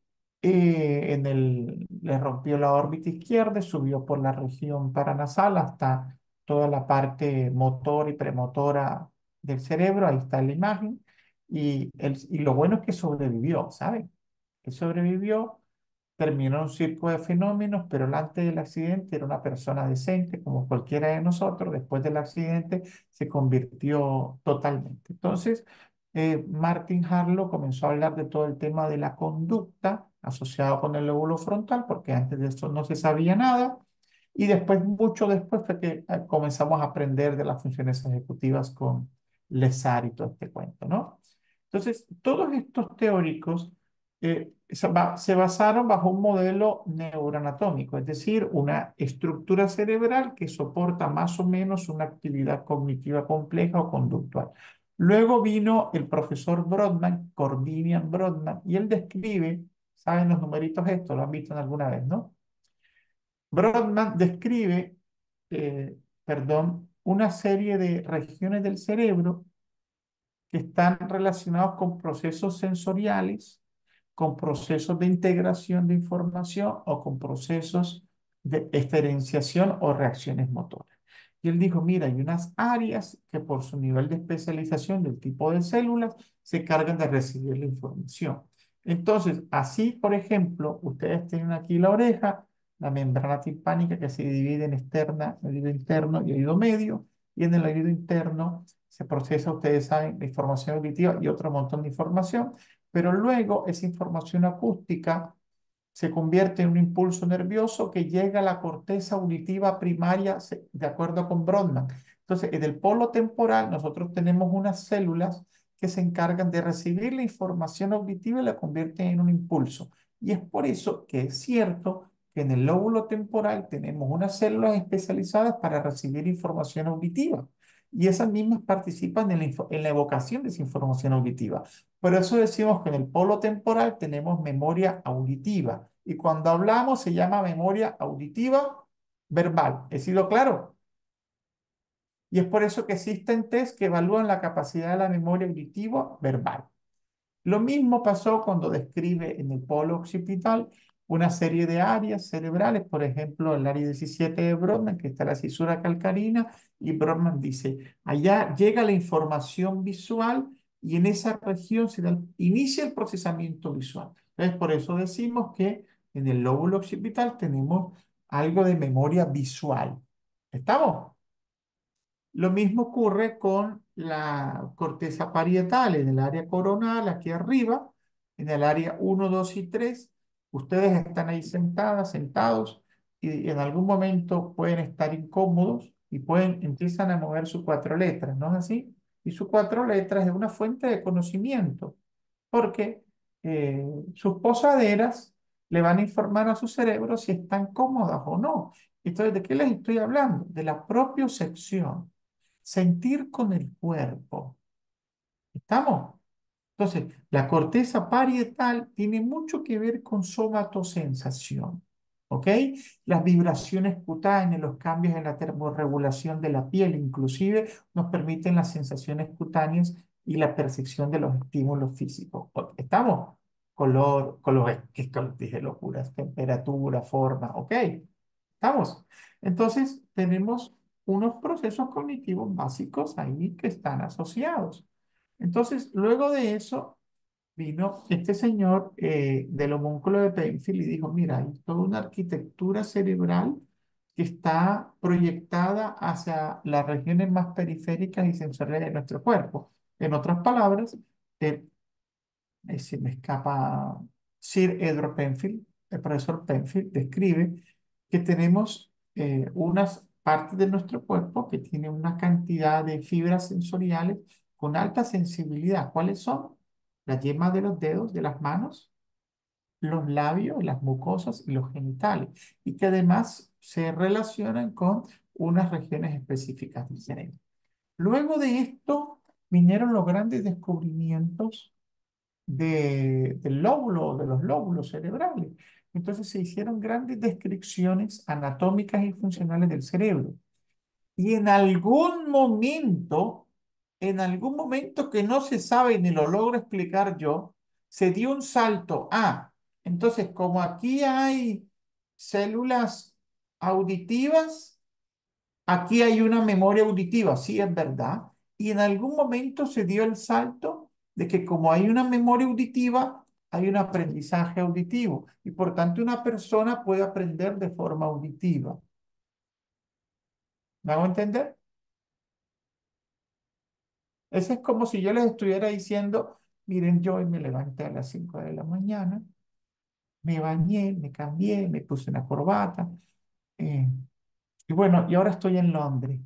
le rompió la órbita izquierda, subió por la región paranasal hasta toda la parte motor y premotora del cerebro, ahí está la imagen, y lo bueno es que sobrevivió, ¿saben? Que sobrevivió, terminó en un circo de fenómenos, pero él antes del accidente era una persona decente, como cualquiera de nosotros. Después del accidente se convirtió totalmente. Entonces, Martin Harlow comenzó a hablar de todo el tema de la conducta asociado con el lóbulo frontal, porque antes de eso no se sabía nada. Y después, mucho después, fue que comenzamos a aprender de las funciones ejecutivas con Lesar y todo este cuento, ¿no? Entonces, todos estos teóricos se basaron bajo un modelo neuroanatómico, es decir, una estructura cerebral que soporta más o menos una actividad cognitiva compleja o conductual. Luego vino el profesor Brodmann, Corbinian Brodmann, y él describe, ¿saben los numeritos estos? Lo han visto alguna vez, ¿no? Brodmann describe, perdón, una serie de regiones del cerebro que están relacionados con procesos sensoriales, con procesos de integración de información o con procesos de diferenciación o reacciones motoras. Y él dijo, mira, hay unas áreas que por su nivel de especialización del tipo de células se cargan de recibir la información. Entonces, así, por ejemplo, ustedes tienen aquí la oreja, la membrana timpánica que se divide en externa, oído interno y oído medio, y en el oído interno se procesa, ustedes saben, la información auditiva y otro montón de información, pero luego esa información acústica se convierte en un impulso nervioso que llega a la corteza auditiva primaria, de acuerdo con Brodmann. Entonces, en el polo temporal, nosotros tenemos unas células que se encargan de recibir la información auditiva y la convierten en un impulso. Y es por eso que es cierto que en el lóbulo temporal tenemos unas células especializadas para recibir información auditiva. Y esas mismas participan en la evocación de esa información auditiva. Por eso decimos que en el polo temporal tenemos memoria auditiva. Y cuando hablamos se llama memoria auditiva verbal. ¿He sido claro? Y es por eso que existen test que evalúan la capacidad de la memoria auditiva verbal. Lo mismo pasó cuando describe en el polo occipital una serie de áreas cerebrales, por ejemplo, el área 17 de Brodmann, que está la cisura calcarina, y Brodmann dice, allá llega la información visual y en esa región inicia el procesamiento visual. Entonces, por eso decimos que en el lóbulo occipital tenemos algo de memoria visual. ¿Estamos? Lo mismo ocurre con la corteza parietal, en el área coronal, aquí arriba, en el área 1, 2 y 3. Ustedes están ahí sentadas, sentados, y en algún momento pueden estar incómodos y empiezan a mover sus cuatro letras, ¿no es así? Y sus cuatro letras es una fuente de conocimiento, porque sus posaderas le van a informar a su cerebro si están cómodas o no. Entonces, ¿de qué les estoy hablando? De la propiocepción, sentir con el cuerpo. ¿Estamos? Entonces, la corteza parietal tiene mucho que ver con somatosensación, ¿ok? Las vibraciones cutáneas, los cambios en la termorregulación de la piel, inclusive nos permiten las sensaciones cutáneas y la percepción de los estímulos físicos. ¿Estamos? Color, que esto dije locuras, temperatura, forma, ¿ok? ¿Estamos? Entonces, tenemos unos procesos cognitivos básicos ahí que están asociados. Entonces, luego de eso, vino este señor del homúnculo de Penfield y dijo, mira, hay toda una arquitectura cerebral que está proyectada hacia las regiones más periféricas y sensoriales de nuestro cuerpo. En otras palabras, eh, se me escapa, Sir Edward Penfield, el profesor Penfield, describe que tenemos unas partes de nuestro cuerpo que tienen una cantidad de fibras sensoriales con alta sensibilidad. ¿Cuáles son? La yema de los dedos, de las manos, los labios, las mucosas y los genitales, y que además se relacionan con unas regiones específicas del cerebro. Luego de esto vinieron los grandes descubrimientos del lóbulo, de los lóbulos cerebrales. Entonces se hicieron grandes descripciones anatómicas y funcionales del cerebro. Y en algún momento que no se sabe ni lo logro explicar yo, se dio un salto. Entonces como aquí hay células auditivas, aquí hay una memoria auditiva, sí es verdad. Y en algún momento se dio el salto de que como hay una memoria auditiva, hay un aprendizaje auditivo. Y por tanto una persona puede aprender de forma auditiva. ¿Me hago entender? Eso es como si yo les estuviera diciendo, miren, yo hoy me levanté a las 5 de la mañana, me bañé, me cambié, me puse una corbata. eh, y bueno, y ahora estoy en Londres.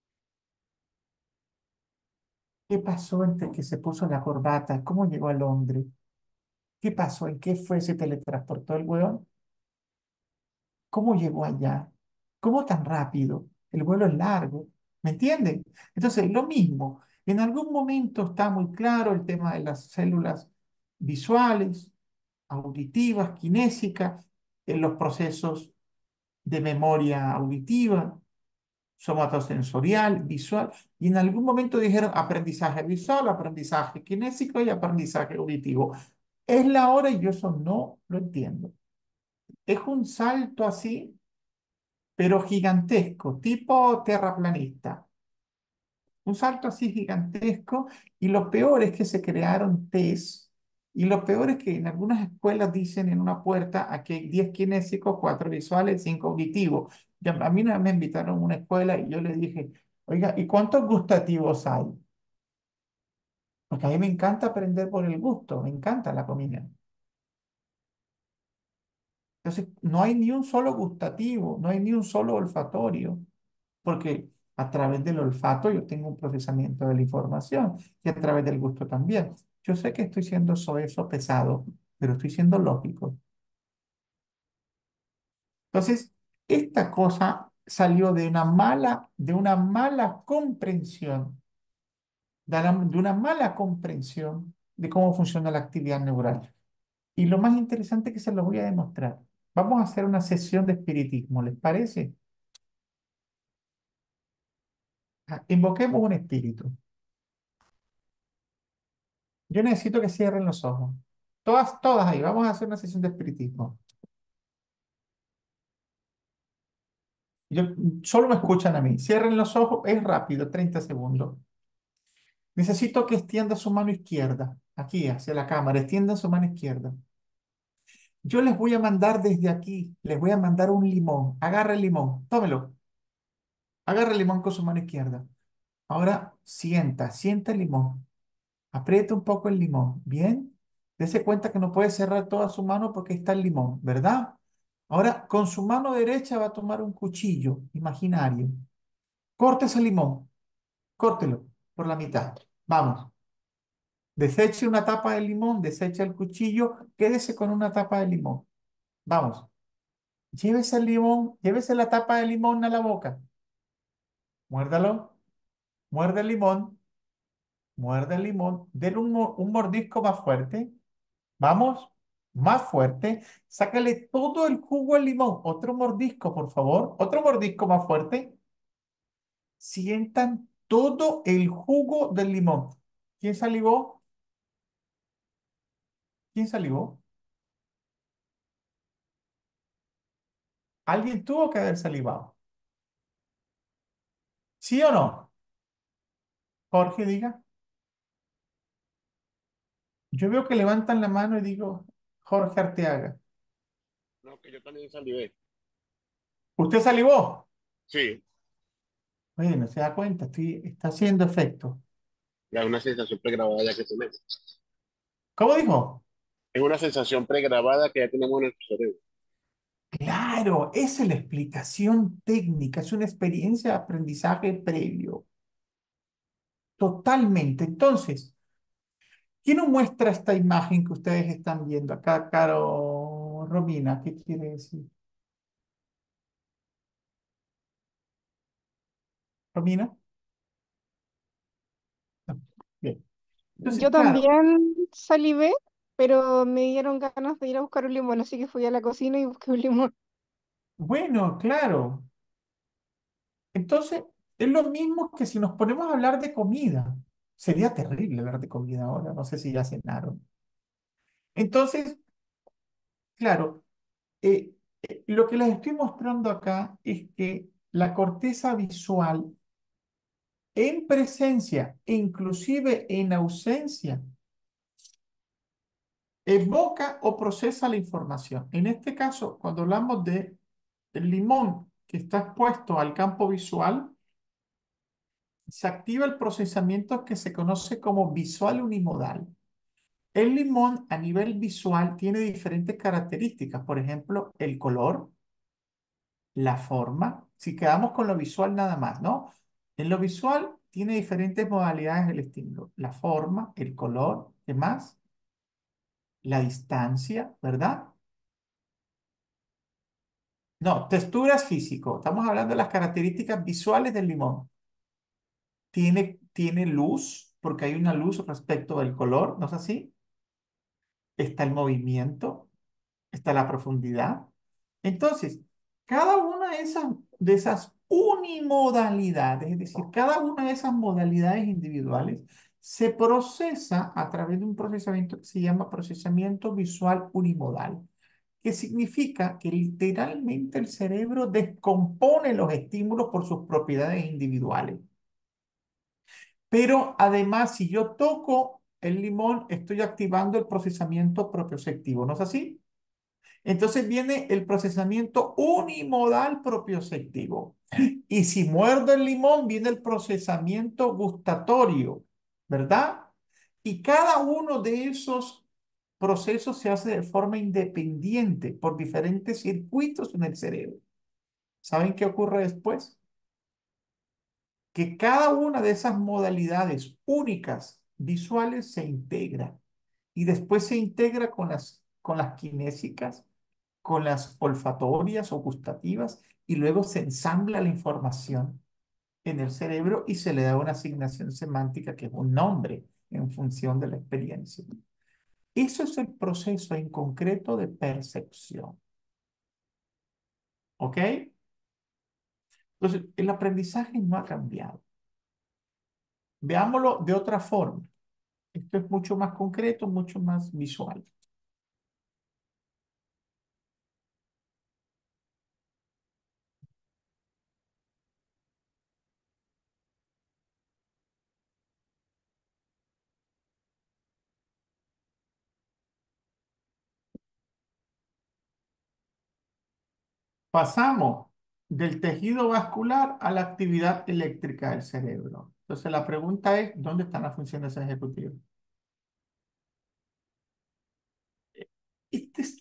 ¿Qué pasó entre que se puso la corbata? ¿Cómo llegó a Londres? ¿Qué pasó? ¿En qué fue? ¿Se teletransportó el hueón? ¿Cómo llegó allá? ¿Cómo tan rápido? El vuelo es largo, ¿me entienden? Entonces, lo mismo. En algún momento está muy claro el tema de las células visuales, auditivas, kinésicas, en los procesos de memoria auditiva, somatosensorial, visual, y en algún momento dijeron aprendizaje visual, aprendizaje kinésico y aprendizaje auditivo. Es la hora y yo eso no lo entiendo. Es un salto así, pero gigantesco, tipo terraplanista. Un salto así gigantesco, y lo peor es que se crearon test, y lo peor es que en algunas escuelas dicen en una puerta, aquí hay 10 kinésicos, 4 visuales, 5 auditivos. A mí una vez me invitaron a una escuela y yo le dije, oiga, ¿y cuántos gustativos hay? Porque a mí me encanta aprender por el gusto, me encanta la comida. Entonces, no hay ni un solo gustativo, no hay ni un solo olfatorio, porque a través del olfato yo tengo un procesamiento de la información y a través del gusto también. Yo sé que estoy siendo soez pesado, pero estoy siendo lógico. Entonces, esta cosa salió de una mala comprensión, de una mala comprensión de cómo funciona la actividad neural. Y lo más interesante es que se lo voy a demostrar. Vamos a hacer una sesión de espiritismo, ¿les parece? Invoquemos un espíritu. Yo necesito que cierren los ojos. Todas, todas ahí. Vamos a hacer una sesión de espiritismo. Yo, solo me escuchan a mí. Cierren los ojos. Es rápido, 30 segundos. Necesito que extienda su mano izquierda. Aquí, hacia la cámara. Extiendan su mano izquierda. Yo les voy a mandar desde aquí. Les voy a mandar un limón. Agarra el limón. Tómelo. Agarra el limón con su mano izquierda. Ahora sienta el limón. Aprieta un poco el limón. Bien. Dese cuenta que no puede cerrar toda su mano porque está el limón, ¿verdad? Ahora, con su mano derecha va a tomar un cuchillo imaginario. Corte ese limón, córtelo por la mitad. Vamos. Deseche una tapa de limón, deseche el cuchillo, quédese con una tapa de limón. Vamos. Llévese el limón, llévese la tapa de limón a la boca. Muérdalo, muerde el limón, muerde el limón. Denle un mordisco más fuerte. Vamos, más fuerte. Sácale todo el jugo al limón. Otro mordisco, por favor. Otro mordisco más fuerte. Sientan todo el jugo del limón. ¿Quién salivó? ¿Quién salivó? Alguien tuvo que haber salivado. ¿Sí o no? Jorge, diga. Yo veo que levantan la mano y digo, Jorge Arteaga. No, que yo también salivé. ¿Usted salivó? Sí, Bueno, se da cuenta, está haciendo efecto. ya es una sensación pregrabada ya que tenemos. ¿Cómo dijo? Es una sensación pregrabada que ya tenemos en nuestro cerebro. Claro, esa es la explicación técnica, es una experiencia de aprendizaje previo. Totalmente. Entonces, ¿quién nos muestra esta imagen que ustedes están viendo acá, Caro Romina? ¿Qué quiere decir? Romina. Ah, bien. Entonces, Yo claro, también salivé, pero me dieron ganas de ir a buscar un limón, así que fui a la cocina y busqué un limón. bueno, claro. Entonces, es lo mismo que si nos ponemos a hablar de comida. Sería terrible hablar de comida ahora, no sé si ya cenaron. Entonces, claro, lo que les estoy mostrando acá es que la corteza visual en presencia e inclusive en ausencia evoca o procesa la información. En este caso, cuando hablamos de el limón que está expuesto al campo visual, se activa el procesamiento que se conoce como visual unimodal. El limón a nivel visual tiene diferentes características, por ejemplo, el color, la forma, si quedamos con lo visual nada más, ¿no? En lo visual tiene diferentes modalidades del estímulo, la forma, el color, ¿qué más? La distancia, ¿verdad? No, texturas físico, estamos hablando de las características visuales del limón. Tiene luz, porque hay una luz respecto del color, ¿no es así? Está el movimiento, está la profundidad. Entonces, cada una de esas unimodalidades, es decir, cada una de esas modalidades individuales, se procesa a través de un procesamiento que se llama procesamiento visual unimodal, que significa que literalmente el cerebro descompone los estímulos por sus propiedades individuales. Pero además, si yo toco el limón, estoy activando el procesamiento propioceptivo, ¿no es así? Entonces viene el procesamiento unimodal propioceptivo. Y si muerdo el limón, viene el procesamiento gustatorio, ¿verdad? Y cada uno de esos procesos se hace de forma independiente por diferentes circuitos en el cerebro. ¿Saben qué ocurre después? Que cada una de esas modalidades únicas visuales se integra y después se integra con las kinésicas, con las olfatorias o gustativas y luego se ensambla la información en el cerebro y se le da una asignación semántica que es un nombre en función de la experiencia. Eso es el proceso en concreto de percepción. ¿Ok? Entonces, el aprendizaje no ha cambiado. Veámoslo de otra forma. Esto es mucho más concreto, mucho más visual. Pasamos del tejido vascular a la actividad eléctrica del cerebro. Entonces la pregunta es, ¿dónde están las funciones ejecutivas?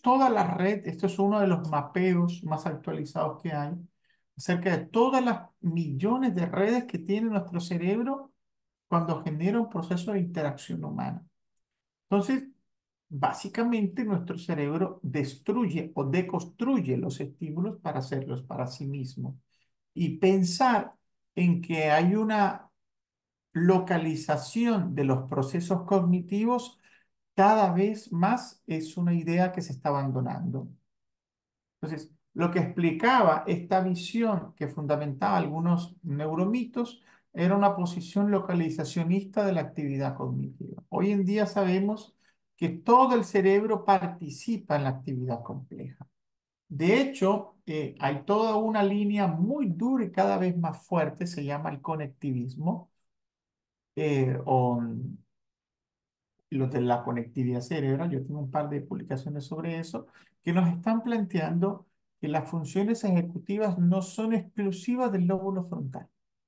toda la red, esto es uno de los mapeos más actualizados que hay, acerca de todas las millones de redes que tiene nuestro cerebro cuando genera un proceso de interacción humana. Entonces, básicamente nuestro cerebro destruye o deconstruye los estímulos para hacerlos para sí mismo. Y pensar en que hay una localización de los procesos cognitivos cada vez más es una idea que se está abandonando. Entonces, lo que explicaba esta visión que fundamentaba algunos neuromitos era una posición localizacionista de la actividad cognitiva. Hoy en día sabemos que todo el cerebro participa en la actividad compleja. De hecho, hay toda una línea muy dura y cada vez más fuerte, se llama el conectivismo, o lo de la conectividad cerebral. Yo tengo un par de publicaciones sobre eso, que nos están planteando que las funciones ejecutivas no son exclusivas del lóbulo frontal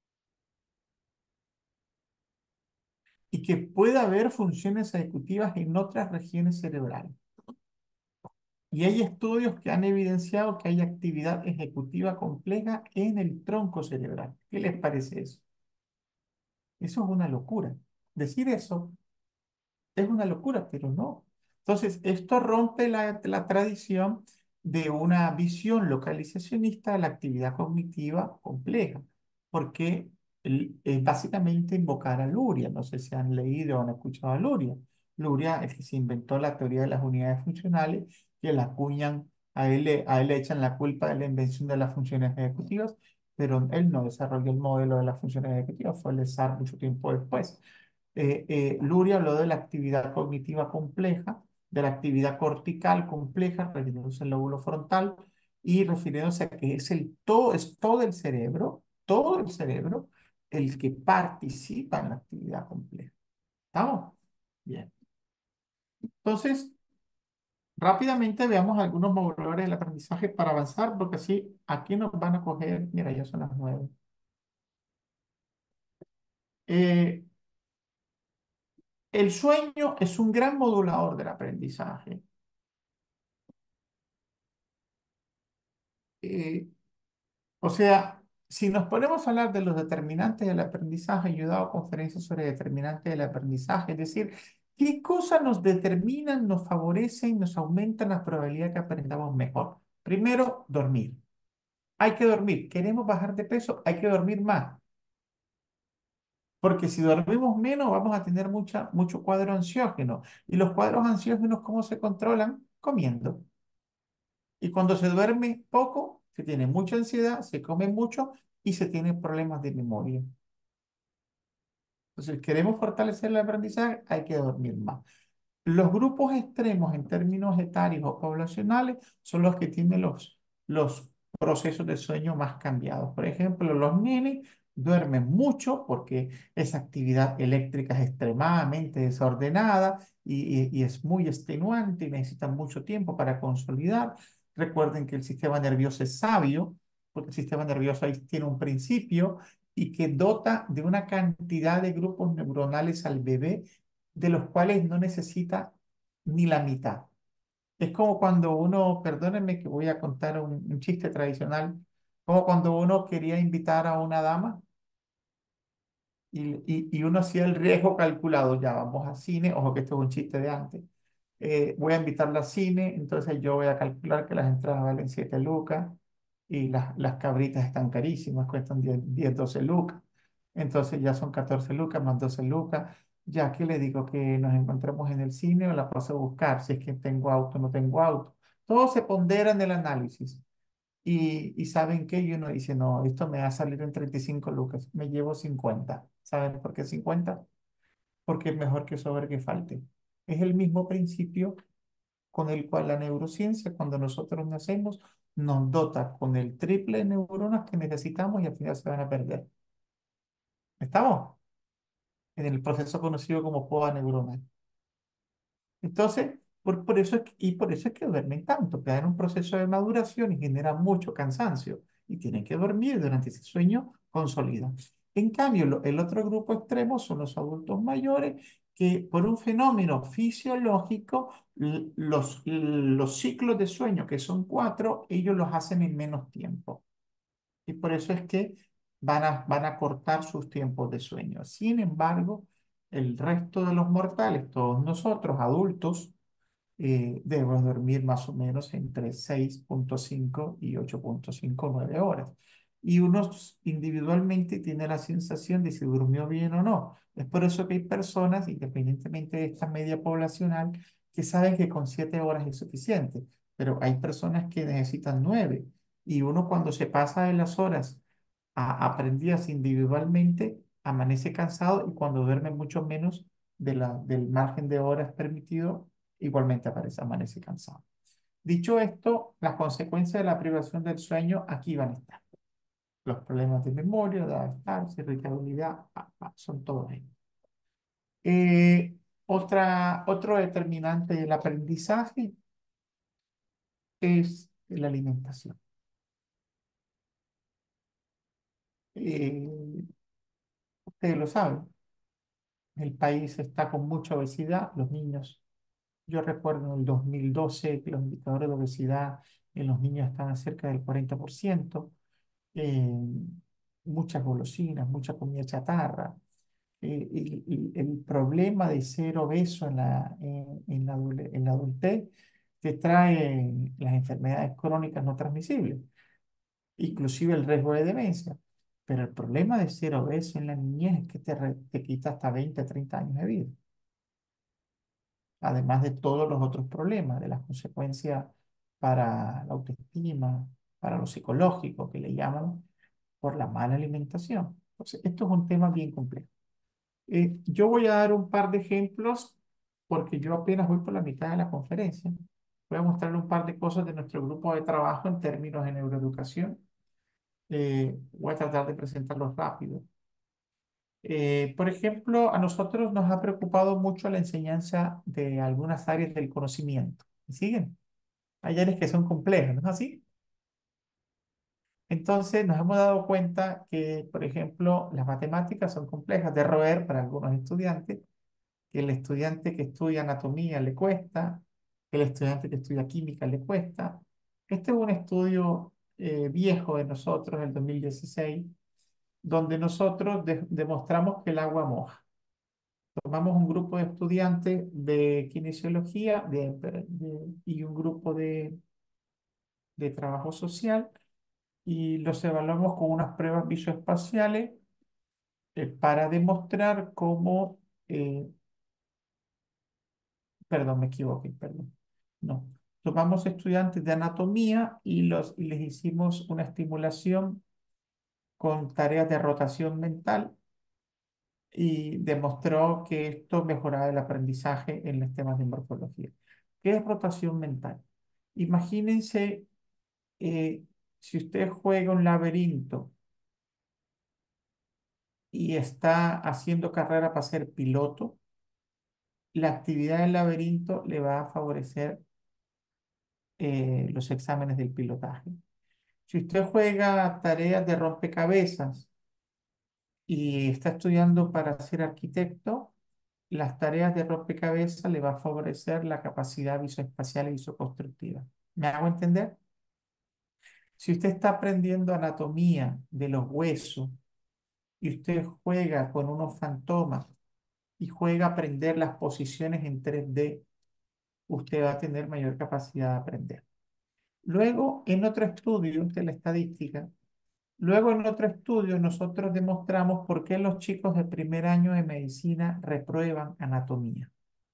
y que puede haber funciones ejecutivas en otras regiones cerebrales. Y hay estudios que han evidenciado que hay actividad ejecutiva compleja en el tronco cerebral. ¿Qué les parece eso? Eso es una locura. Decir eso es una locura, pero no. Entonces, esto rompe la tradición de una visión localizacionista de la actividad cognitiva compleja, porque es básicamente invocar a Luria. No sé si han leído o han escuchado a Luria. Luria es que se inventó la teoría de las unidades funcionales, que la acuñan, a él le echan la culpa de la invención de las funciones ejecutivas, pero él no desarrolló el modelo de las funciones ejecutivas, fue el SAR mucho tiempo después. Luria habló de la actividad cognitiva compleja, de la actividad cortical compleja, refiriéndose al lóbulo frontal y refiriéndose a que es todo el cerebro, el que participa en la actividad compleja. ¿Estamos? Bien. Entonces, rápidamente veamos algunos moduladores del aprendizaje para avanzar, porque así aquí nos van a coger, mira, ya son las 9. Eh, el sueño es un gran modulador del aprendizaje. Eh, O sea, si nos ponemos a hablar de los determinantes del aprendizaje, yo he dado conferencias sobre determinantes del aprendizaje, es decir, qué cosas nos determinan, nos favorecen, nos aumentan la probabilidad que aprendamos mejor. Primero, dormir. Hay que dormir. ¿Queremos bajar de peso? Hay que dormir más. Porque si dormimos menos, vamos a tener mucho cuadro ansiógeno. ¿Y los cuadros ansiógenos cómo se controlan? Comiendo. Y cuando se duerme poco, se tiene mucha ansiedad, se come mucho y se tienen problemas de memoria. Entonces, queremos fortalecer el aprendizaje, hay que dormir más. Los grupos extremos en términos etarios o poblacionales son los que tienen los procesos de sueño más cambiados. Por ejemplo, los nenes duermen mucho porque esa actividad eléctrica es extremadamente desordenada y es muy extenuante y necesitan mucho tiempo para consolidar. Recuerden que el sistema nervioso es sabio, porque el sistema nervioso ahí tiene un principio y que dota de una cantidad de grupos neuronales al bebé de los cuales no necesita ni la mitad. Es como cuando uno, perdónenme que voy a contar un chiste tradicional, como cuando uno quería invitar a una dama y uno hacía el riesgo calculado, ya vamos a cine, ojo que esto es un chiste de antes, voy a invitarla al cine, entonces yo voy a calcular que las entradas valen 7 lucas y las cabritas están carísimas, cuestan 10 12 lucas, entonces ya son 14 lucas más 12 lucas, ya que le digo que nos encontramos en el cine o la paso a buscar, si es que tengo auto o no tengo auto. Todo se pondera en el análisis. Y ¿saben qué? Y uno dice, no, esto me va a salir en 35 lucas, me llevo 50. ¿Saben por qué 50? Porque es mejor que sobre que falte. Es el mismo principio con el cual la neurociencia, cuando nosotros nacemos, nos dota con el triple de neuronas que necesitamos y al final se van a perder. ¿Estamos? En el proceso conocido como poda neuronal. Entonces, por eso por eso es que duermen tanto, quedan en un proceso de maduración y generan mucho cansancio y tienen que dormir durante ese sueño consolidado. En cambio, el otro grupo extremo son los adultos mayores que por un fenómeno fisiológico, los ciclos de sueño, que son 4, ellos los hacen en menos tiempo. Y por eso es que van a cortar sus tiempos de sueño. Sin embargo, el resto de los mortales, todos nosotros, adultos, debemos dormir más o menos entre 6,5 y 8,5 9 horas. Y uno individualmente tiene la sensación de si durmió bien o no. Es por eso que hay personas, independientemente de esta media poblacional, que saben que con 7 horas es suficiente, pero hay personas que necesitan 9. Y uno cuando se pasa de las horas aprendidas individualmente, amanece cansado y cuando duerme mucho menos del margen de horas permitido, igualmente amanece cansado. Dicho esto, las consecuencias de la privación del sueño aquí van a estar. Los problemas de memoria, de adaptarse, irritabilidad, son todos ellos. Otro determinante del aprendizaje es la alimentación. Eh, Ustedes lo saben, el país está con mucha obesidad, los niños. Yo recuerdo en el 2012 que los indicadores de obesidad en los niños estaban cerca del 40%, eh, muchas golosinas, mucha comida chatarra. El problema de ser obeso en la adultez te trae las enfermedades crónicas no transmisibles, inclusive el riesgo de demencia. Pero el problema de ser obeso en la niñez es que te quita hasta 20, 30 años de vida, además de todos los otros problemas, de las consecuencias para la autoestima, para lo psicológico, que le llaman, por la mala alimentación. Entonces, esto es un tema bien complejo. Yo voy a dar un par de ejemplos porque yo apenas voy por la mitad de la conferencia. Voy a mostrarle un par de cosas de nuestro grupo de trabajo en términos de neuroeducación. Voy a tratar de presentarlos rápido. Por ejemplo, a nosotros nos ha preocupado mucho la enseñanza de algunas áreas del conocimiento. ¿Me siguen? Hay áreas que son complejas, ¿no es así? Entonces nos hemos dado cuenta que, por ejemplo, las matemáticas son complejas de roer para algunos estudiantes, que el estudiante que estudia anatomía le cuesta, que el estudiante que estudia química le cuesta. Este es un estudio viejo de nosotros, el 2016, donde nosotros demostramos que el agua moja. Tomamos un grupo de estudiantes de kinesiología y un grupo de trabajo social y los evaluamos con unas pruebas visoespaciales para demostrar cómo, eh, perdón, me equivoqué, perdón. No, tomamos estudiantes de anatomía y les hicimos una estimulación con tareas de rotación mental y demostró que esto mejoraba el aprendizaje en los temas de morfología. ¿Qué es rotación mental? Imagínense si usted juega un laberinto y está haciendo carrera para ser piloto, la actividad del laberinto le va a favorecer los exámenes del pilotaje. Si usted juega tareas de rompecabezas y está estudiando para ser arquitecto, las tareas de rompecabezas le va a favorecer la capacidad visoespacial y visoconstructiva. ¿Me hago entender? Si usted está aprendiendo anatomía de los huesos y usted juega con unos fantomas y juega a aprender las posiciones en 3D, usted va a tener mayor capacidad de aprender. Luego, en otro estudio de la estadística, luego en otro estudio nosotros demostramos por qué los chicos de primer año de medicina reprueban anatomía.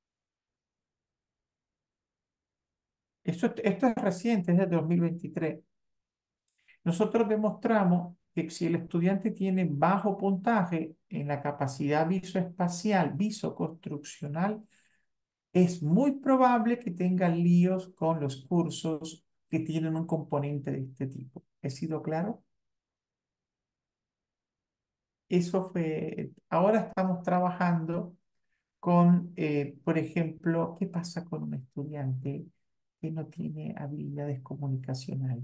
Esto es reciente, es del 2023. Nosotros demostramos que si el estudiante tiene bajo puntaje en la capacidad visoespacial, visoconstruccional, es muy probable que tenga líos con los cursos que tienen un componente de este tipo. ¿He sido claro? Eso fue, ahora estamos trabajando con, por ejemplo, ¿qué pasa con un estudiante que no tiene habilidades comunicacionales?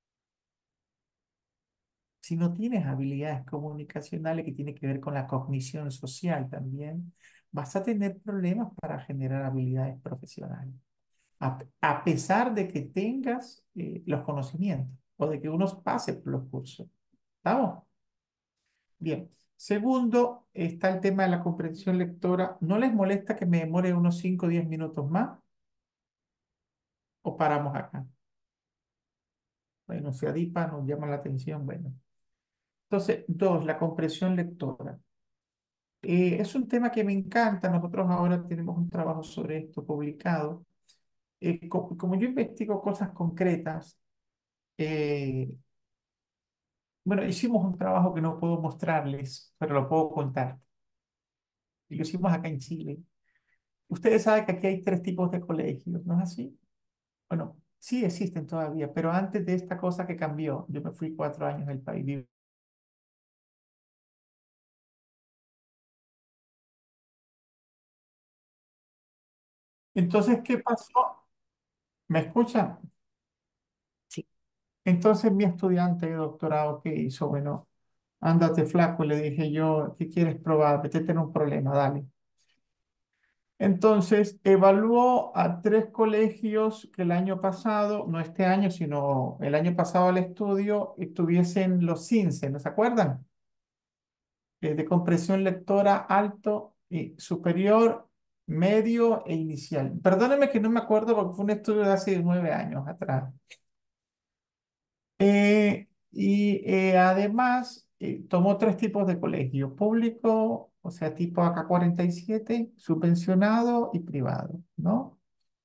Si no tienes habilidades comunicacionales que tiene que ver con la cognición social también, vas a tener problemas para generar habilidades profesionales, a pesar de que tengas los conocimientos o de que uno pase por los cursos. ¿Estamos? Bien. Segundo, está el tema de la comprensión lectora. ¿No les molesta que me demore unos 5 o 10 minutos más? ¿O paramos acá? Bueno, si ADIPA nos llama la atención, bueno. Entonces, dos, la comprensión lectora. Es un tema que me encanta. Nosotros ahora tenemos un trabajo sobre esto publicado. Como yo investigo cosas concretas, eh, bueno, hicimos un trabajo que no puedo mostrarles, pero lo puedo contar. Y lo hicimos acá en Chile. Ustedes saben que aquí hay tres tipos de colegios, ¿no es así? Bueno, sí existen todavía, pero antes de esta cosa que cambió, yo me fui 4 años del país. Entonces, ¿qué pasó? ¿Me escuchan? Sí. Entonces, mi estudiante de doctorado, ¿qué hizo? Bueno, ándate flaco, le dije yo, ¿qué quieres probar? Métete en un problema, dale. Entonces, evaluó a tres colegios que el año pasado, no este año, sino el año pasado al estudio, tuviesen los CINCE, ¿no se acuerdan? De comprensión lectora alto y superior, medio e inicial. Perdónenme que no me acuerdo porque fue un estudio de hace 9 años atrás. Además, tomó tres tipos de colegio: público, o sea, tipo AK-47, subvencionado y privado, ¿no?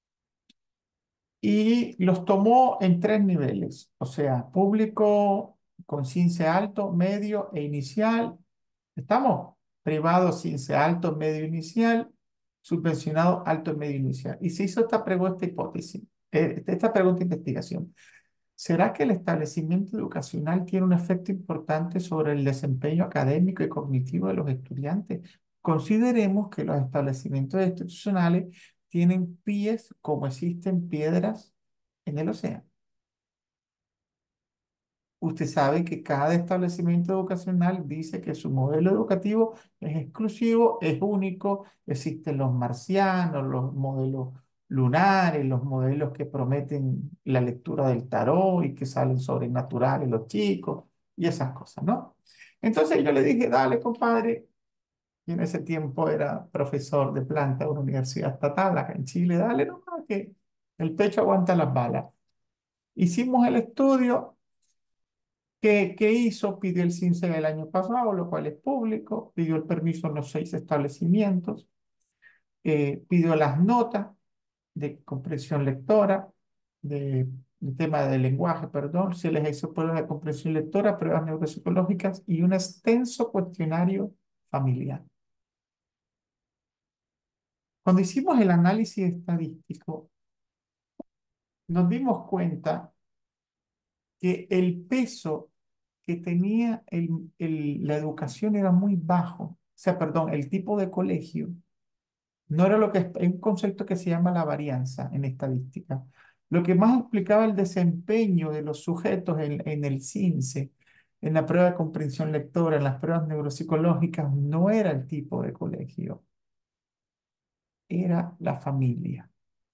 Y los tomó en tres niveles, o sea, público con CINCE alto, medio e inicial. ¿Estamos? Privado, CINCE alto, medio, inicial; subvencionado, alto, medio, inicial. Y se hizo esta pregunta hipótesis, esta pregunta de investigación. ¿Será que el establecimiento educacional tiene un efecto importante sobre el desempeño académico y cognitivo de los estudiantes? Consideremos que los establecimientos institucionales tienen pies como existen piedras en el océano. Usted sabe que cada establecimiento educacional dice que su modelo educativo es exclusivo, es único. Existen los marcianos, los modelos lunares, los modelos que prometen la lectura del tarot y que salen sobrenaturales los chicos y esas cosas, ¿no? Entonces yo le dije, dale, compadre. Y en ese tiempo era profesor de planta de una universidad estatal acá en Chile. Dale nomás que el pecho aguanta las balas. Hicimos el estudio. ¿Qué hizo? Pidió el CINSE el año pasado, lo cual es público, pidió el permiso en los 6 establecimientos, pidió las notas de comprensión lectora, de tema de lenguaje, perdón, se les hizo pruebas de comprensión lectora, pruebas neuropsicológicas y un extenso cuestionario familiar. Cuando hicimos el análisis estadístico, nos dimos cuenta que el peso que tenía la educación era muy bajo. O sea, perdón, el tipo de colegio no era lo que es un concepto que se llama la varianza en estadística. Lo que más explicaba el desempeño de los sujetos en el CINCE, en la prueba de comprensión lectora, en las pruebas neuropsicológicas, no era el tipo de colegio, era la familia.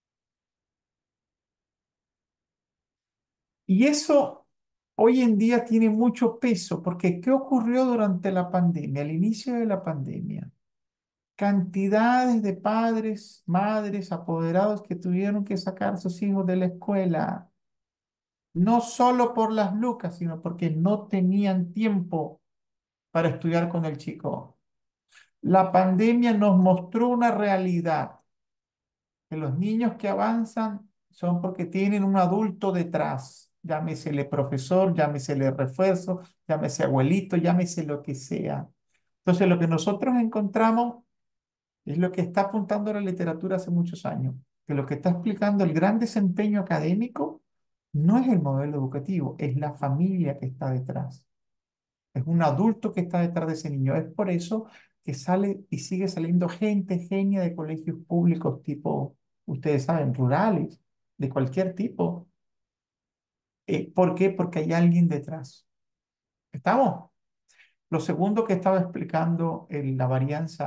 Y eso hoy en día tiene mucho peso, porque ¿qué ocurrió durante la pandemia, al inicio de la pandemia? Cantidades de padres, madres, apoderados que tuvieron que sacar a sus hijos de la escuela, no solo por las lucas, sino porque no tenían tiempo para estudiar con el chico. La pandemia nos mostró una realidad, que los niños que avanzan son porque tienen un adulto detrás, llámesele profesor, llámesele refuerzo, llámese abuelito, llámese lo que sea. Entonces, lo que nosotros encontramos es lo que está apuntando la literatura hace muchos años, que lo que está explicando el gran desempeño académico no es el modelo educativo, es la familia que está detrás. Es un adulto que está detrás de ese niño. Es por eso que sale y sigue saliendo gente genia de colegios públicos tipo, ustedes saben, rurales, de cualquier tipo. ¿Por qué? Porque hay alguien detrás. ¿Estamos? Lo segundo que estaba explicando en la varianza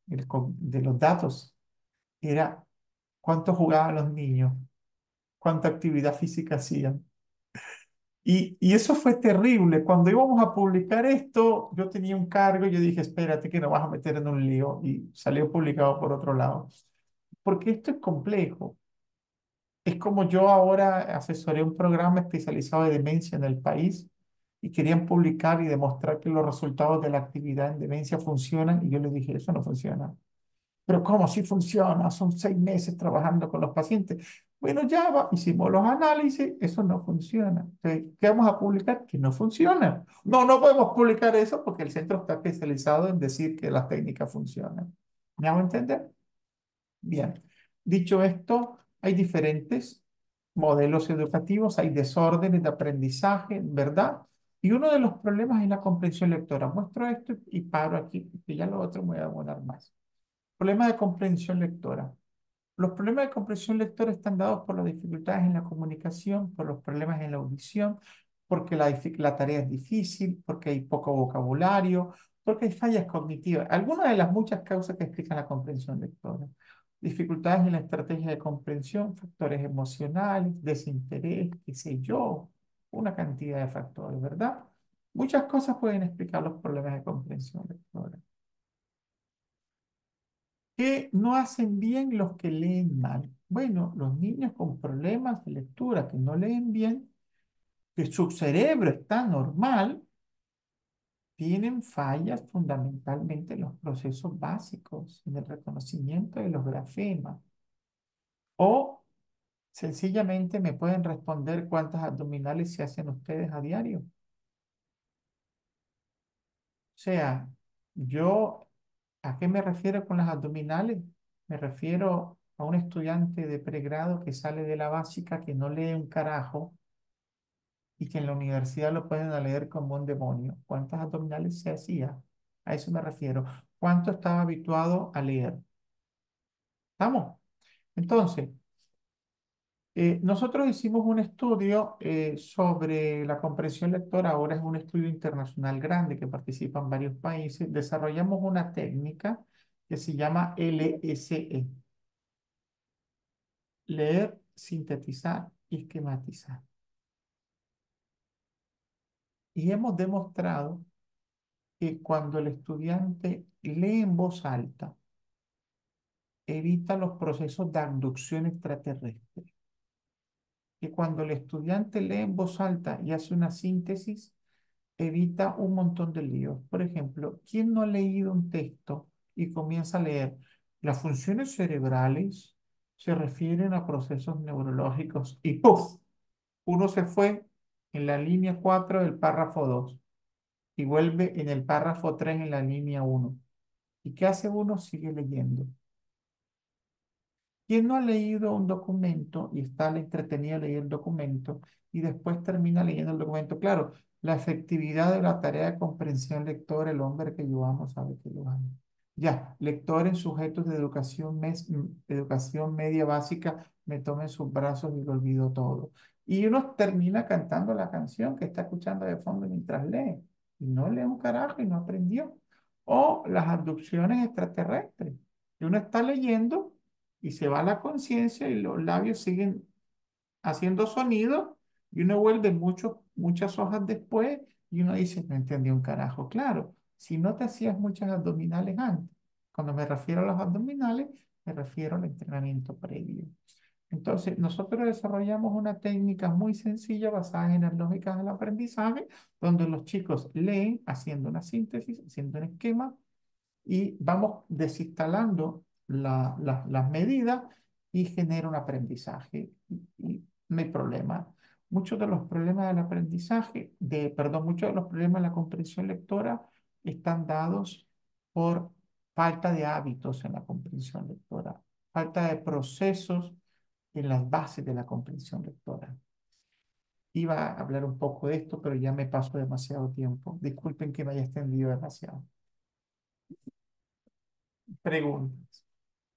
de los datos era cuánto jugaban los niños, cuánta actividad física hacían. Y eso fue terrible. Cuando íbamos a publicar esto, yo tenía un cargo y yo dije, espérate que nos vas a meter en un lío. Y salió publicado por otro lado. Porque esto es complejo. Es como yo ahora asesoré un programa especializado de demencia en el país y querían publicar y demostrar que los resultados de la actividad en demencia funcionan. Y yo les dije, eso no funciona. Pero ¿cómo si funciona? Son 6 meses trabajando con los pacientes. Bueno, ya hicimos los análisis, eso no funciona. Entonces, ¿qué vamos a publicar? Que no funciona. No, no podemos publicar eso porque el centro está especializado en decir que las técnicas funcionan. ¿Me hago entender? Bien. Dicho esto, hay diferentes modelos educativos, hay desórdenes de aprendizaje, ¿verdad? Y uno de los problemas es la comprensión lectora. Muestro esto y paro aquí, porque ya lo otro me voy a demorar más. Problema de comprensión lectora. Los problemas de comprensión lectora están dados por las dificultades en la comunicación, por los problemas en la audición, porque la tarea es difícil, porque hay poco vocabulario, porque hay fallas cognitivas. Algunas de las muchas causas que explican la comprensión lectora. Dificultades en la estrategia de comprensión, factores emocionales, desinterés, qué sé yo, una cantidad de factores, ¿verdad? Muchas cosas pueden explicar los problemas de comprensión lectora. ¿Qué no hacen bien los que leen mal? Bueno, los niños con problemas de lectura que no leen bien, que su cerebro está normal, tienen fallas fundamentalmente en los procesos básicos, en el reconocimiento de los grafemas. O sencillamente me pueden responder cuántas abdominales se hacen ustedes a diario. O sea, yo, ¿a qué me refiero con las abdominales? Me refiero a un estudiante de pregrado que sale de la básica, que no lee un carajo y que en la universidad lo pueden a leer como un demonio. ¿Cuántas abdominales se hacía? A eso me refiero. ¿Cuánto estaba habituado a leer? ¿Estamos? Entonces, nosotros hicimos un estudio sobre la comprensión lectora. Ahora es un estudio internacional grande que participan varios países. Desarrollamos una técnica que se llama LSE: leer, sintetizar y esquematizar. Y hemos demostrado que cuando el estudiante lee en voz alta, evita los procesos de abducción extraterrestre. Que cuando el estudiante lee en voz alta y hace una síntesis, evita un montón de líos. Por ejemplo, ¿quién no ha leído un texto y comienza a leer? Las funciones cerebrales se refieren a procesos neurológicos y ¡puf! Uno se fue en la línea 4 del párrafo 2 y vuelve en el párrafo 3 en la línea 1. ¿Y qué hace uno? Sigue leyendo. ¿Quién no ha leído un documento y está entretenido leyendo el documento y después termina leyendo el documento? Claro, la efectividad de la tarea de comprensión lectora, el hombre que yo amo sabe que lo amo. Ya, lector en sujetos de educación media básica, me toma en sus brazos y lo olvido todo. Y uno termina cantando la canción que está escuchando de fondo mientras lee. Y no lee un carajo y no aprendió. O las abducciones extraterrestres. Que uno está leyendo y se va la conciencia y los labios siguen haciendo sonido y uno vuelve muchas hojas después y uno dice, no entendí un carajo. Claro, si no te hacías muchas abdominales antes. Cuando me refiero a los abdominales, me refiero al entrenamiento previo. Entonces, nosotros desarrollamos una técnica muy sencilla basada en las lógicas del aprendizaje, donde los chicos leen haciendo una síntesis, haciendo un esquema, y vamos desinstalando las medidas y genera un aprendizaje. Y no hay problema. Muchos de los problemas del aprendizaje, perdón, muchos de los problemas de la comprensión lectora están dados por falta de hábitos en la comprensión lectora, falta de procesos en las bases de la comprensión lectora. Iba a hablar un poco de esto, pero ya me paso demasiado tiempo. Disculpen que me haya extendido demasiado. Preguntas.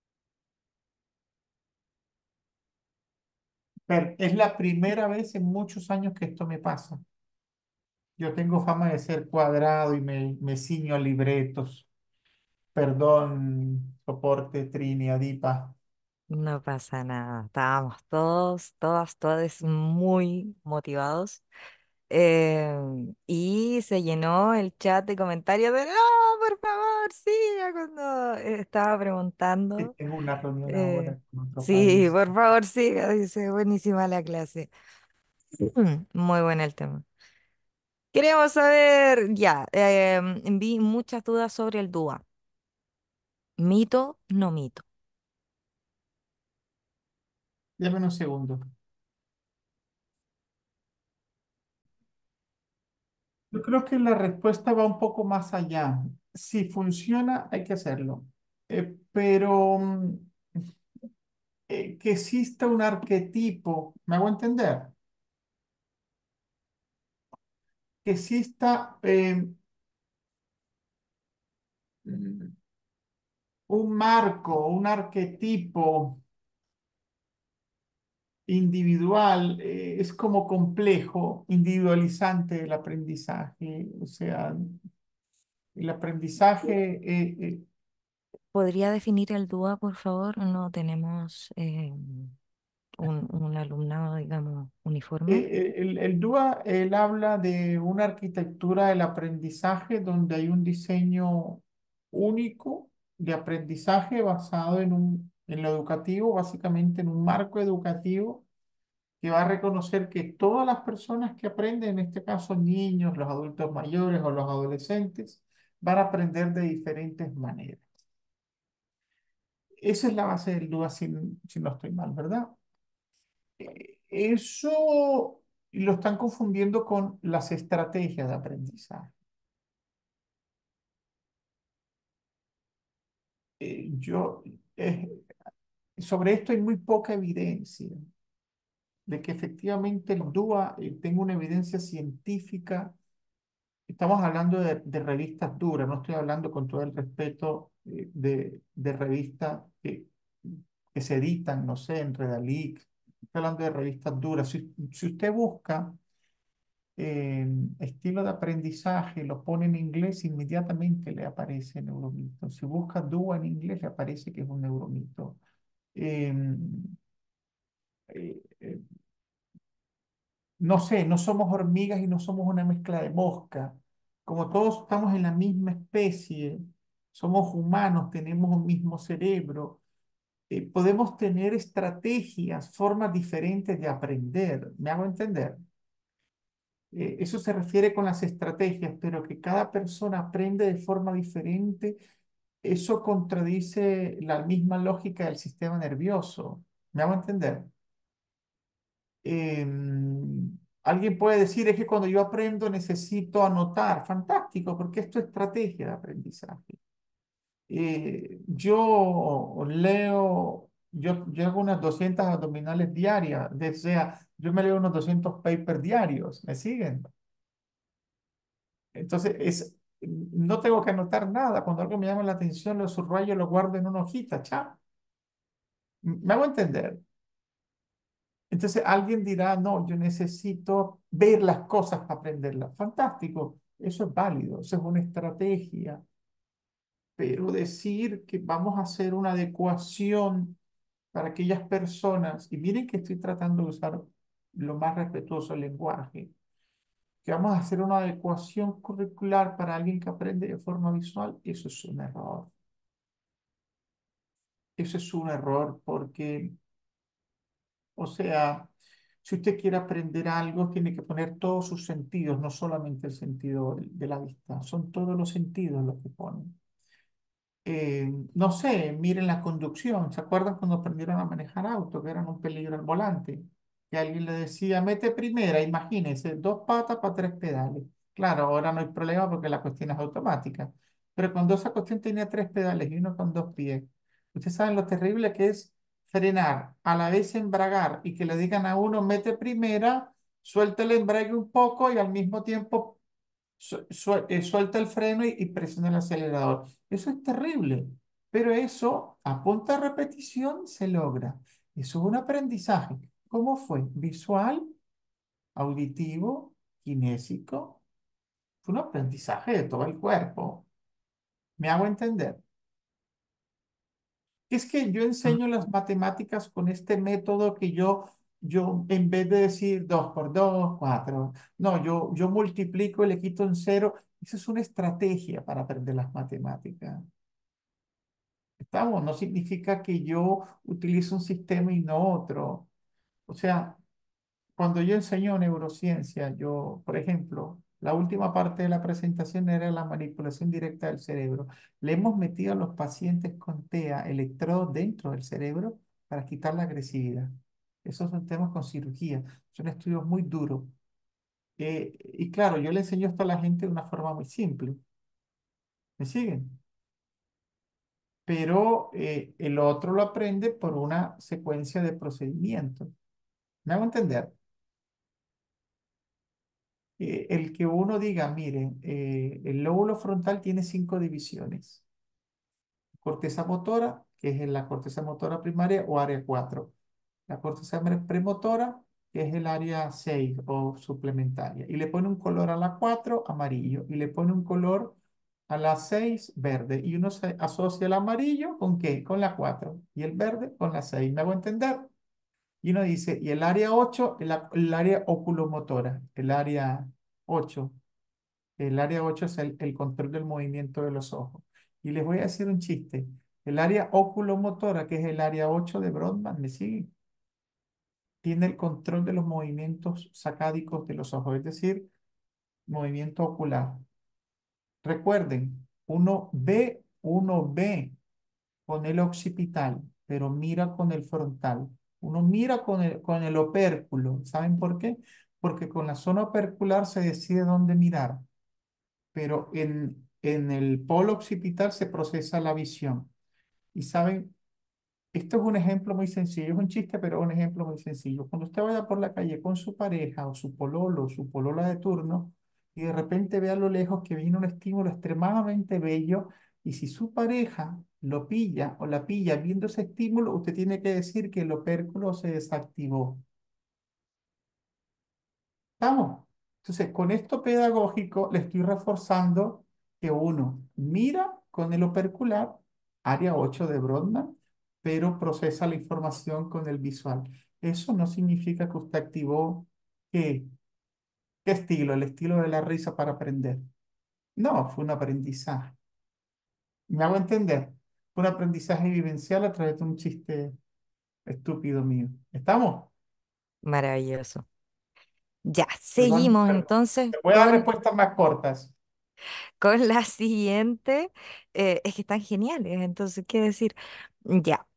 Pero es la primera vez en muchos años que esto me pasa. Yo tengo fama de ser cuadrado y me ciño a libretos, Perdón, soporte, Trini, Adipa. No pasa nada. Estábamos todos, todas, todos muy motivados. Y se llenó el chat de comentarios de, no, por favor, siga cuando estaba Sí, preguntando. tengo una reunión Eh, ahora con otro sí, país. por favor, siga, dice, buenísima la clase. Muy buena el tema. Queremos saber, ya, vi muchas dudas sobre el DUA. ¿Mito, no mito? Dame un segundo. Yo creo que la respuesta va un poco más allá. Si funciona, hay que hacerlo. Pero que exista un arquetipo, ¿me hago entender? Que exista mm, un marco, un arquetipo individual, es como complejo, individualizante el aprendizaje. O sea, el aprendizaje, ¿Podría definir el DUA, por favor? No tenemos un alumnado, digamos, uniforme. el DUA, él habla de una arquitectura del aprendizaje donde hay un diseño único de aprendizaje basado en lo educativo, básicamente en un marco educativo que va a reconocer que todas las personas que aprenden, en este caso niños, los adultos mayores o los adolescentes, van a aprender de diferentes maneras. Esa es la base del DUA, si no estoy mal, ¿verdad? Eso lo están confundiendo con las estrategias de aprendizaje. Yo, sobre esto hay muy poca evidencia de que efectivamente el DUA tenga una evidencia científica. Estamos hablando de revistas duras, no estoy hablando con todo el respeto de revistas que se editan, no sé, en Redalic. Estoy hablando de revistas duras. Si usted busca estilo de aprendizaje, lo pone en inglés, inmediatamente le aparece neuromito. Si busca DUA en inglés, le aparece que es un neuromito. Eh, eh, eh, no sé, no somos hormigas y no somos una mezcla de mosca. Como todos estamos en la misma especie, somos humanos, tenemos un mismo cerebro, podemos tener estrategias, formas diferentes de aprender. ¿Me hago entender? Eso se refiere con las estrategias, pero que cada persona aprende de forma diferente, eso contradice la misma lógica del sistema nervioso. ¿Me hago entender? Alguien puede decir, es que cuando yo aprendo necesito anotar. Fantástico, porque esto es estrategia de aprendizaje. Yo leo, yo hago unas 200 abdominales diarias, o sea, yo me leo unos 200 papers diarios, ¿me siguen? Entonces, no tengo que anotar nada. Cuando algo me llama la atención, lo subrayo, lo guardo en una hojita, chao. ¿Me hago entender? Entonces, alguien dirá, no, yo necesito ver las cosas para aprenderlas. Fantástico, eso es válido, eso es una estrategia. Pero decir que vamos a hacer una adecuación para aquellas personas, y miren que estoy tratando de usar lo más respetuoso el lenguaje, que vamos a hacer una adecuación curricular para alguien que aprende de forma visual, eso es un error. Eso es un error porque, o sea, si usted quiere aprender algo, tiene que poner todos sus sentidos, no solamente el sentido de la vista, son todos los sentidos los que ponen. No sé, miren la conducción. ¿Se acuerdan cuando aprendieron a manejar auto, que eran un peligro al volante? Que alguien le decía, mete primera, imagínense, dos patas para tres pedales. Claro, ahora no hay problema porque la cuestión es automática. Pero cuando esa cuestión tenía tres pedales y uno con dos pies, ustedes saben lo terrible que es frenar, a la vez embragar y que le digan a uno, mete primera, suelta el embrague un poco y al mismo tiempo suelta el freno y presiona el acelerador. Eso es terrible, pero eso a punta de repetición se logra. Eso es un aprendizaje. ¿Cómo fue? Visual, auditivo, kinésico. Fue un aprendizaje de todo el cuerpo. ¿Me hago entender? Es que yo Mm. enseño las matemáticas con este método que yo en vez de decir 2 por 2 4 no, yo multiplico y le quito un cero. Esa es una estrategia para aprender las matemáticas. ¿Estamos? No significa que yo utilice un sistema y no otro. O sea, cuando yo enseño neurociencia, yo, por ejemplo, la última parte de la presentación era la manipulación directa del cerebro. Le hemos metido a los pacientes con TEA electrodos dentro del cerebro para quitar la agresividad. Esos son temas con cirugía. Son estudios muy duros. Y claro, yo le enseño esto a la gente de una forma muy simple. ¿Me siguen? Pero el otro lo aprende por una secuencia de procedimientos. ¿Me hago entender? El que uno diga, miren, el lóbulo frontal tiene 5 divisiones. Corteza motora, que es la corteza motora primaria o área 4. La corteza premotora, que es el área 6 o suplementaria. Y le pone un color a la 4 amarillo. Y le pone un color a la 6 verde. Y uno se asocia el amarillo con qué? Con la 4. Y el verde con la 6. ¿Me hago entender? Y uno dice, y el área 8, el área oculomotora. Ocho el área 8 es el control del movimiento de los ojos. Y les voy a decir un chiste. El área oculomotora, que es el área 8 de Brodmann, ¿me sigue? Tiene el control de los movimientos sacádicos de los ojos, es decir, movimiento ocular. Recuerden, uno ve con el occipital, pero mira con el frontal. Uno mira con el opérculo. ¿Saben por qué? Porque con la zona opercular se decide dónde mirar, pero en el polo occipital se procesa la visión. Y saben, esto es un ejemplo muy sencillo, es un chiste, pero un ejemplo muy sencillo. Cuando usted vaya por la calle con su pareja o su pololo o su polola de turno y de repente ve a lo lejos que viene un estímulo extremadamente bello y si su pareja lo pilla o la pilla viendo ese estímulo, usted tiene que decir que el opérculo se desactivó. ¿Estamos? Entonces, con esto pedagógico le estoy reforzando que uno mira con el opercular, área 8 de Brodmann, pero procesa la información con el visual. Eso no significa que usted activó ¿qué? ¿Qué estilo? El estilo de la risa para aprender. No, fue un aprendizaje. ¿Me hago entender? Fue un aprendizaje vivencial a través de un chiste estúpido mío. ¿Estamos? Maravilloso. Ya, Perdón, seguimos perdón. entonces Te voy a dar respuestas más cortas. con la siguiente. Es que están geniales, entonces, ¿qué decir? Ya.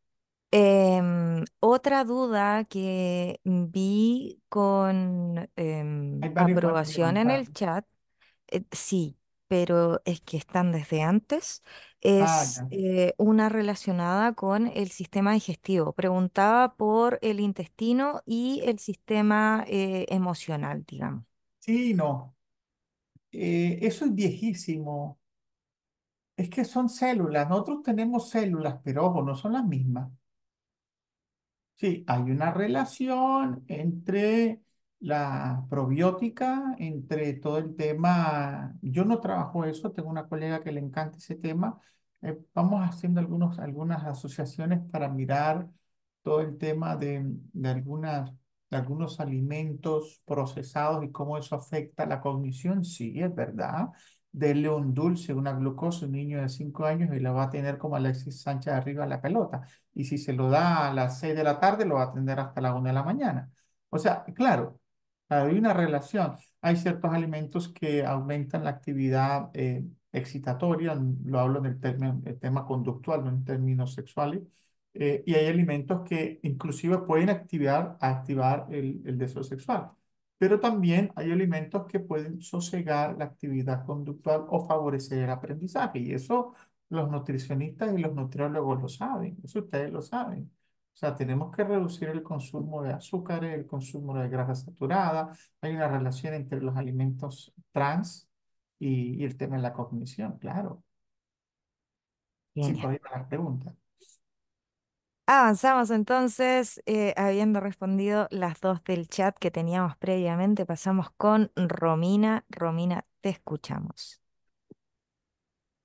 Otra duda que vi con Hay varios más que aprobación en levantar. el chat, sí, pero es que están desde antes, Ah, es ya. una relacionada con el sistema digestivo. Preguntaba por el intestino y el sistema emocional, digamos. Sí, no. Eso es viejísimo. Es que son células. Nosotros tenemos células, pero ojo, no son las mismas. Sí, hay una relación entre la probiótica, entre todo el tema. Yo no trabajo eso, tengo una colega que le encanta ese tema. Vamos haciendo algunas asociaciones para mirar todo el tema de algunos alimentos procesados y cómo eso afecta la cognición. Sí, es verdad. Dele un dulce, una glucosa a un niño de 5 años y la va a tener como Alexis Sánchez arriba de la pelota. Y si se lo da a las 6 de la tarde, lo va a atender hasta la 1 de la mañana. O sea, claro, hay una relación. Hay ciertos alimentos que aumentan la actividad excitatoria, lo hablo en el tema conductual, no en términos sexuales, y hay alimentos que inclusive pueden activar el deseo sexual. Pero también hay alimentos que pueden sosegar la actividad conductual o favorecer el aprendizaje. Y eso los nutricionistas y los nutriólogos lo saben, eso ustedes lo saben. O sea, tenemos que reducir el consumo de azúcares, el consumo de grasa saturada. Hay una relación entre los alimentos trans y el tema de la cognición, claro. Sí, Genial. por ahí va la pregunta. Avanzamos entonces, habiendo respondido las dos del chat que teníamos previamente, pasamos con Romina. Romina, te escuchamos.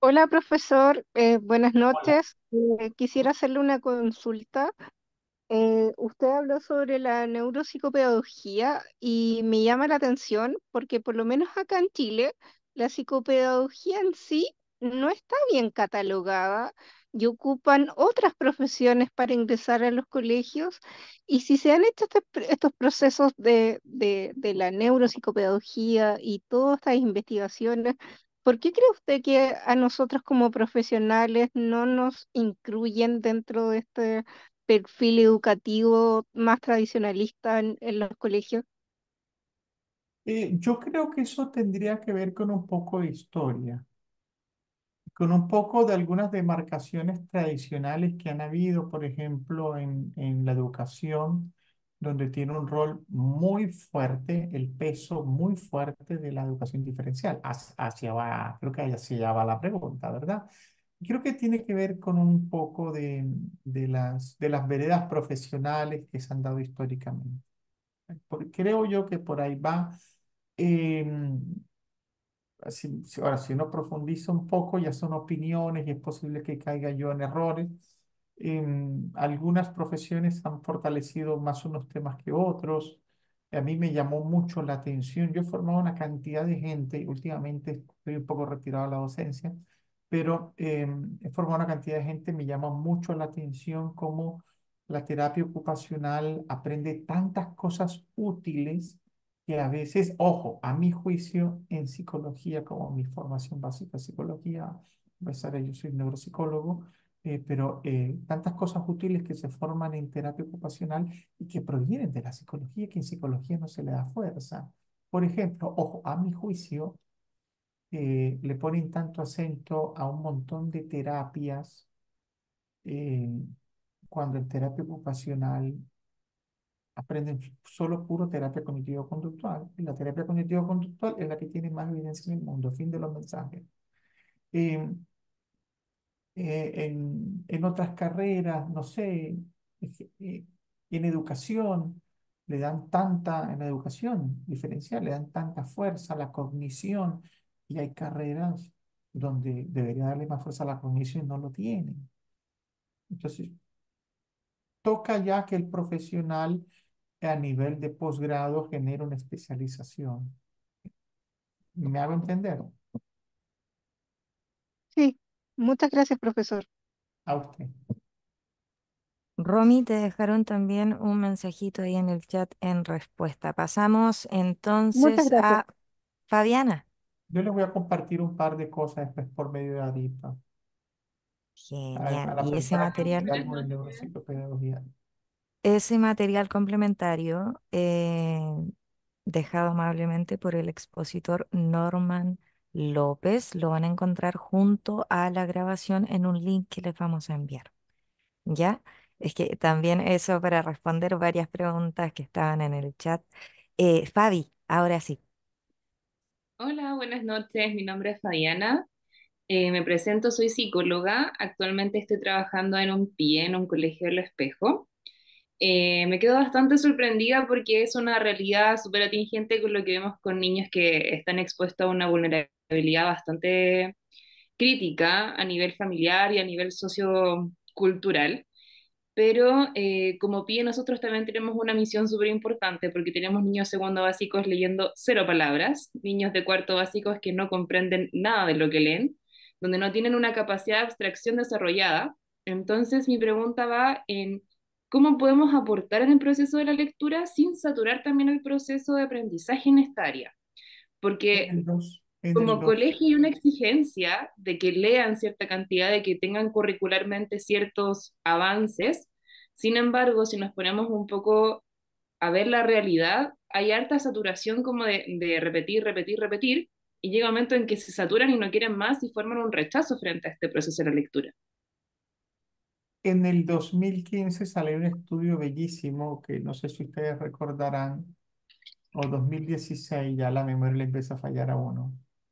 Hola, profesor. Buenas noches. Quisiera hacerle una consulta. Usted habló sobre la neuropsicopedagogía y me llama la atención porque por lo menos acá en Chile la psicopedagogía en sí no está bien catalogada y ocupan otras profesiones para ingresar a los colegios. Y si se han hecho estos procesos de la neuropsicopedagogía y todas estas investigaciones, ¿por qué cree usted que a nosotros como profesionales no nos incluyen dentro de este perfil educativo más tradicionalista en los colegios? Yo creo que eso tendría que ver con un poco de historia, con un poco de algunas demarcaciones tradicionales que han habido, por ejemplo, en la educación, donde tiene un rol muy fuerte, el peso muy fuerte de la educación diferencial. Hacia va, creo que hacia va la pregunta, ¿verdad? Creo que tiene que ver con un poco de las veredas profesionales que se han dado históricamente. Creo yo que por ahí va. Em, Ahora, si uno profundiza un poco, ya son opiniones y es posible que caiga yo en errores. Algunas profesiones han fortalecido más unos temas que otros. A mí me llamó mucho la atención. Yo he formado una cantidad de gente, últimamente estoy un poco retirado de la docencia, pero he formado una cantidad de gente, me llama mucho la atención cómo la terapia ocupacional aprende tantas cosas útiles que a veces, ojo, a mi juicio en psicología, como mi formación básica de psicología, a pesar de yo soy neuropsicólogo, pero tantas cosas útiles que se forman en terapia ocupacional y que provienen de la psicología, que en psicología no se le da fuerza. Por ejemplo, ojo, a mi juicio, le ponen tanto acento a un montón de terapias, eh, cuando en terapia ocupacional aprenden solo puro terapia cognitivo-conductual. Y la terapia cognitivo-conductual es la que tiene más evidencia en el mundo. Fin de los mensajes. Eh, en otras carreras, no sé, en educación, en la educación diferencial, le dan tanta fuerza a la cognición y hay carreras donde debería darle más fuerza a la cognición y no lo tienen. Entonces, toca ya que el profesional a nivel de posgrado genere una especialización. ¿Me hago entender? Sí, muchas gracias, profesor. A usted. Romy, te dejaron también un mensajito ahí en el chat en respuesta. Pasamos Muchas entonces gracias. a Fabiana. Yo les voy a compartir un par de cosas después por medio de Adipa, a Genial. la Y persona que quiera algo de neuropsicopedagogía. ese material complementario, dejado amablemente por el expositor Norman López, lo van a encontrar junto a la grabación en un link que les vamos a enviar. ¿Ya? Es que también eso para responder varias preguntas que estaban en el chat. Fabi, ahora sí. Hola, buenas noches. Mi nombre es Fabiana. Me presento, soy psicóloga. Actualmente estoy trabajando en un PIE, en un colegio del Espejo. Me quedo bastante sorprendida porque es una realidad súper atingente con lo que vemos con niños que están expuestos a una vulnerabilidad bastante crítica a nivel familiar y a nivel sociocultural. Pero como PIE nosotros también tenemos una misión súper importante porque tenemos niños segundo básicos leyendo cero palabras, niños de cuarto básicos que no comprenden nada de lo que leen, donde no tienen una capacidad de abstracción desarrollada. Entonces mi pregunta va en cómo podemos aportar en el proceso de la lectura sin saturar también el proceso de aprendizaje en esta área. En Porque el 2, en el como 2. colegio hay una exigencia de que lean cierta cantidad, de que tengan curricularmente ciertos avances. Sin embargo, si nos ponemos un poco a ver la realidad, hay harta saturación como de repetir, repetir, repetir, y llega un momento en que se saturan y no quieren más y forman un rechazo frente a este proceso de la lectura. En el 2015 salió un estudio bellísimo que no sé si ustedes recordarán, o 2016, ya la memoria le empieza a fallar a uno.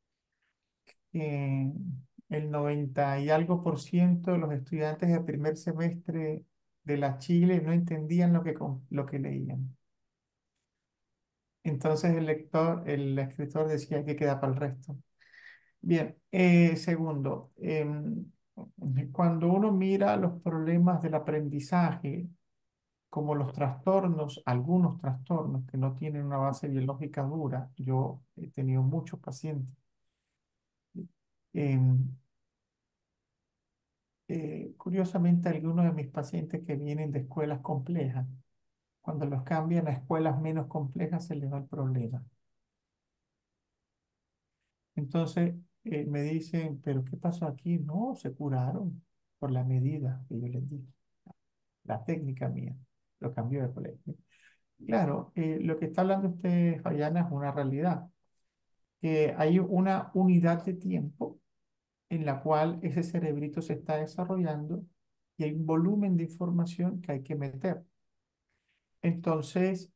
Eh, el 90 y algo por ciento de los estudiantes de primer semestre de la Chile no entendían lo que leían. Entonces el escritor decía que queda para el resto. Bien, segundo, cuando uno mira los problemas del aprendizaje, como los trastornos, algunos trastornos que no tienen una base biológica dura, yo he tenido muchos pacientes. em, Curiosamente, algunos de mis pacientes que vienen de escuelas complejas, cuando los cambian a escuelas menos complejas, se les da el problema. Entonces, me dicen, ¿pero qué pasó aquí? No, se curaron por la medida que yo les di, la técnica mía, lo cambió de colegio. Claro, lo que está hablando usted, Fayana, es una realidad, que hay una unidad de tiempo en la cual ese cerebrito se está desarrollando y hay un volumen de información que hay que meter. Entonces,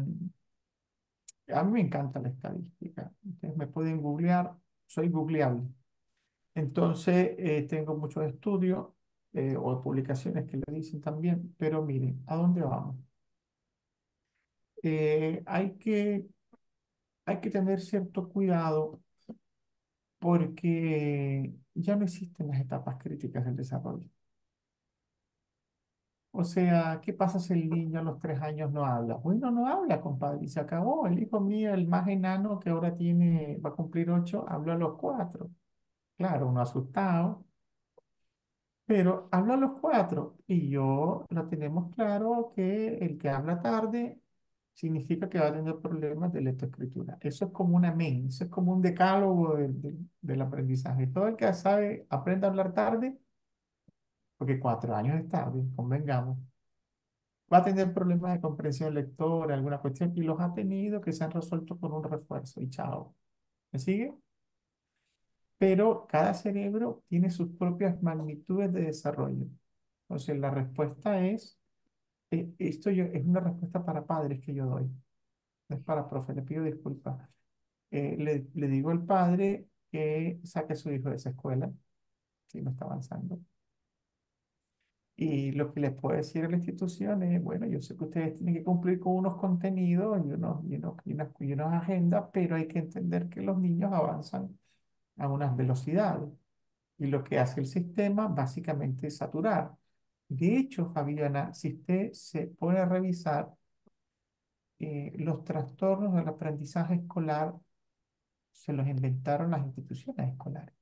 a mí me encanta la estadística. Ustedes me pueden googlear, soy googleable. Entonces, tengo muchos estudios o publicaciones que lo dicen también, pero miren, ¿a dónde vamos? Eh, hay que, hay que tener cierto cuidado porque ya no existen las etapas críticas del desarrollo. O sea, ¿qué pasa si el niño a los 3 años no habla? Bueno, no habla, compadre, y se acabó. El hijo mío, el más enano que ahora tiene, va a cumplir 8, habló a los 4. Claro, uno asustado, pero habla a los 4. Y yo lo tenemos claro que el que habla tarde significa que va a tener problemas de lectoescritura. Eso es como una men, eso es como un decálogo del aprendizaje. Todo el que sabe, aprende a hablar tarde, porque 4 años es tarde, convengamos, va a tener problemas de comprensión lectora, alguna cuestión, y los ha tenido que se han resuelto con un refuerzo y chao. ¿Me sigue? Pero cada cerebro tiene sus propias magnitudes de desarrollo. Entonces, la respuesta es, es una respuesta para padres que yo doy, no es para profe, le pido disculpas. Le digo al padre que saque a su hijo de esa escuela, si no está avanzando. Y lo que les puedo decir a la institución es, bueno, yo sé que ustedes tienen que cumplir con unos contenidos y unas agendas, pero hay que entender que los niños avanzan a unas velocidades. Y lo que hace el sistema básicamente es saturar. De hecho, Fabiana, si usted se pone a revisar los trastornos del aprendizaje escolar, se los inventaron las instituciones escolares.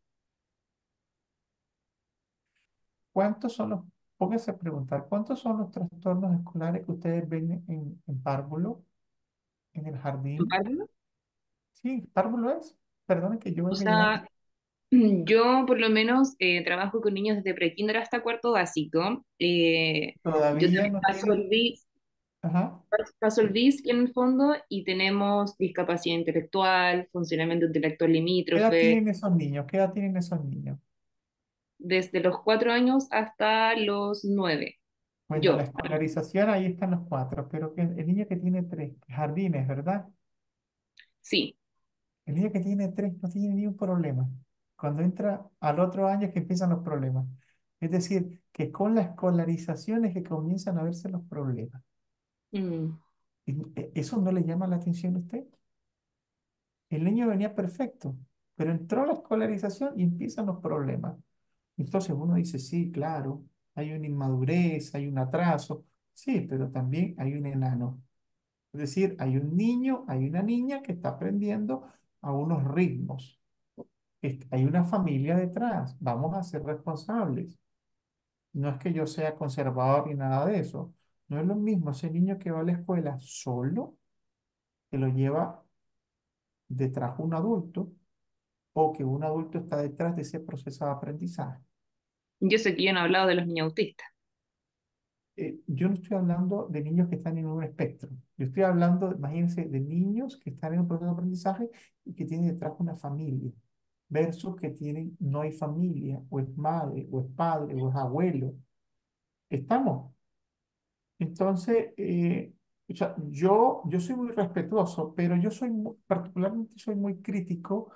¿Cuántos son los, póngase a preguntar, cuántos son los trastornos escolares que ustedes ven en párvulo, en el jardín? ¿Párvulo? Sí, párvulo es. Perdone que yo O venga ya. sea, yo por lo menos trabajo con niños desde prekinder hasta cuarto básico. Yo Todavía también no tienen. Ajá. paso el DISC en el fondo y tenemos discapacidad intelectual, funcionamiento intelectual ¿Qué edad limítrofe, tienen esos niños? ¿Qué edad tienen esos niños? desde los 4 años hasta los 9. Bueno, la Yo, escolarización, ahí están los 4, pero que el niño que tiene 3, jardines, ¿verdad? sí, El niño que tiene 3 no tiene ni un problema. Cuando entra al otro año es que empiezan los problemas. Es decir, que con la escolarización es que comienzan a verse los problemas. mm, ¿Eso no le llama la atención a usted? El niño venía perfecto, pero entró la escolarización y empiezan los problemas. Entonces uno dice, sí, claro, hay una inmadurez, hay un atraso, sí, pero también hay un enano. Es decir, hay un niño, hay una niña que está aprendiendo a unos ritmos. Hay una familia detrás, vamos a ser responsables. No es que yo sea conservador ni nada de eso. No es lo mismo ese niño que va a la escuela solo, que lo lleva detrás un adulto, o que un adulto está detrás de ese proceso de aprendizaje. yo sé que yo no he hablado de los niños autistas. Yo no estoy hablando de niños que están en un espectro. Yo estoy hablando, imagínense, de niños que están en un proceso de aprendizaje y que tienen detrás una familia, versus que tienen, no hay familia, o es madre, o es padre, o es abuelo. Estamos. Entonces, o sea, yo soy muy respetuoso, pero yo soy, particularmente soy muy crítico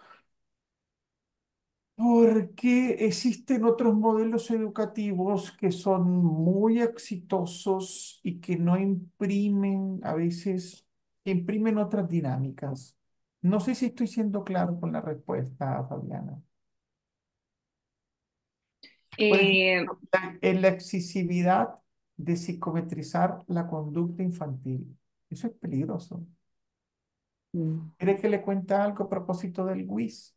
porque existen otros modelos educativos que son muy exitosos y que no imprimen, a veces, imprimen otras dinámicas. No sé si estoy siendo claro con la respuesta, Fabiana. Por Eh, ejemplo, en la excesividad de psicometrizar la conducta infantil. Eso es peligroso. mm, ¿Quiere que le cuente algo a propósito del WIS?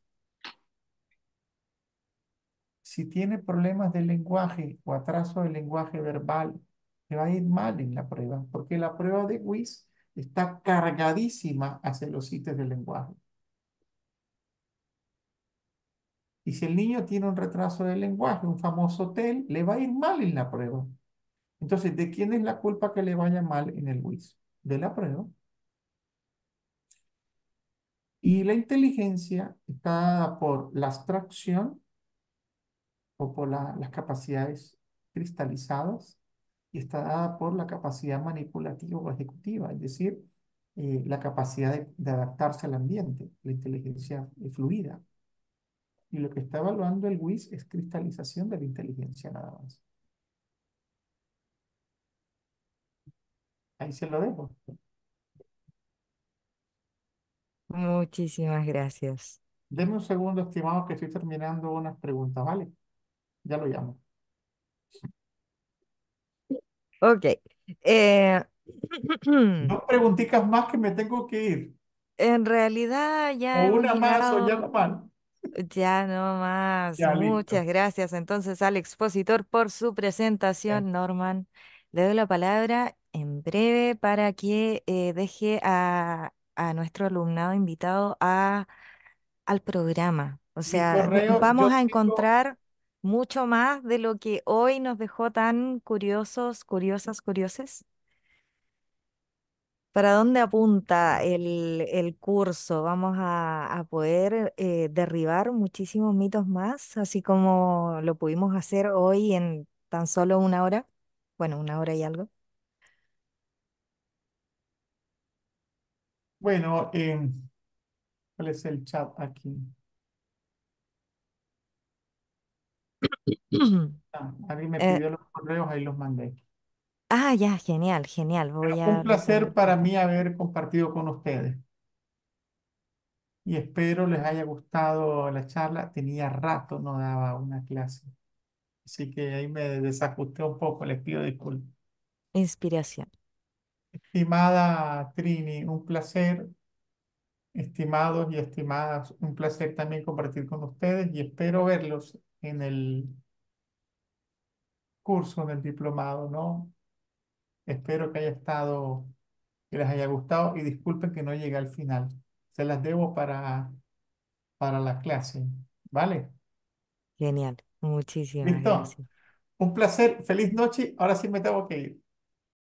Si tiene problemas de lenguaje o atraso del lenguaje verbal, le va a ir mal en la prueba, porque la prueba de WIS está cargadísima hacia los ítems del lenguaje. Y si el niño tiene un retraso del lenguaje, un famoso TEL, le va a ir mal en la prueba. Entonces, ¿de quién es la culpa que le vaya mal en el WIS? De la prueba. Y la inteligencia está dada por la abstracción o por las capacidades cristalizadas y está dada por la capacidad manipulativa o ejecutiva, es decir, la capacidad de adaptarse al ambiente, la inteligencia fluida. Y lo que está evaluando el WIS es cristalización de la inteligencia nada más. Ahí se lo dejo. Muchísimas gracias. Deme un segundo, estimado, que estoy terminando unas preguntas, ¿vale? Ya lo llamo. Ok. eh, Dos preguntitas más que me tengo que ir. en realidad O ya hemos una más o ya no llegado, más. ya no más. Ya, listo. Muchas gracias entonces al expositor por su Eh, presentación, Norman. Le doy la palabra en breve para que deje a nuestro alumnado invitado al programa. O Mi sea, correo, vamos yo a tengo, encontrar mucho más de lo que hoy nos dejó tan curiosos, curiosas, curioses. ¿Para dónde apunta el curso? Vamos a poder derribar muchísimos mitos más, así como lo pudimos hacer hoy en tan solo una hora. Bueno, una hora y algo. bueno, ¿cuál es el chat aquí? Alguien me Eh, pidió los correos, ahí los mandé. ya, genial, genial. Voy a Un placer retomar. para mí haber compartido con ustedes y espero les haya gustado la charla. Tenía rato, no daba una clase, así que ahí me desajusté un poco, les pido disculpas. Inspiración. Estimada Trini, un placer. Estimados y estimadas, un placer también compartir con ustedes y espero verlos en el curso, en el diplomado, ¿no? Espero que haya estado, que les haya gustado y disculpen que no llegué al final. Se las debo para la clase, ¿vale? Genial. Muchísimas ¿Listo? gracias. Un placer, feliz noche. Ahora sí me tengo que ir.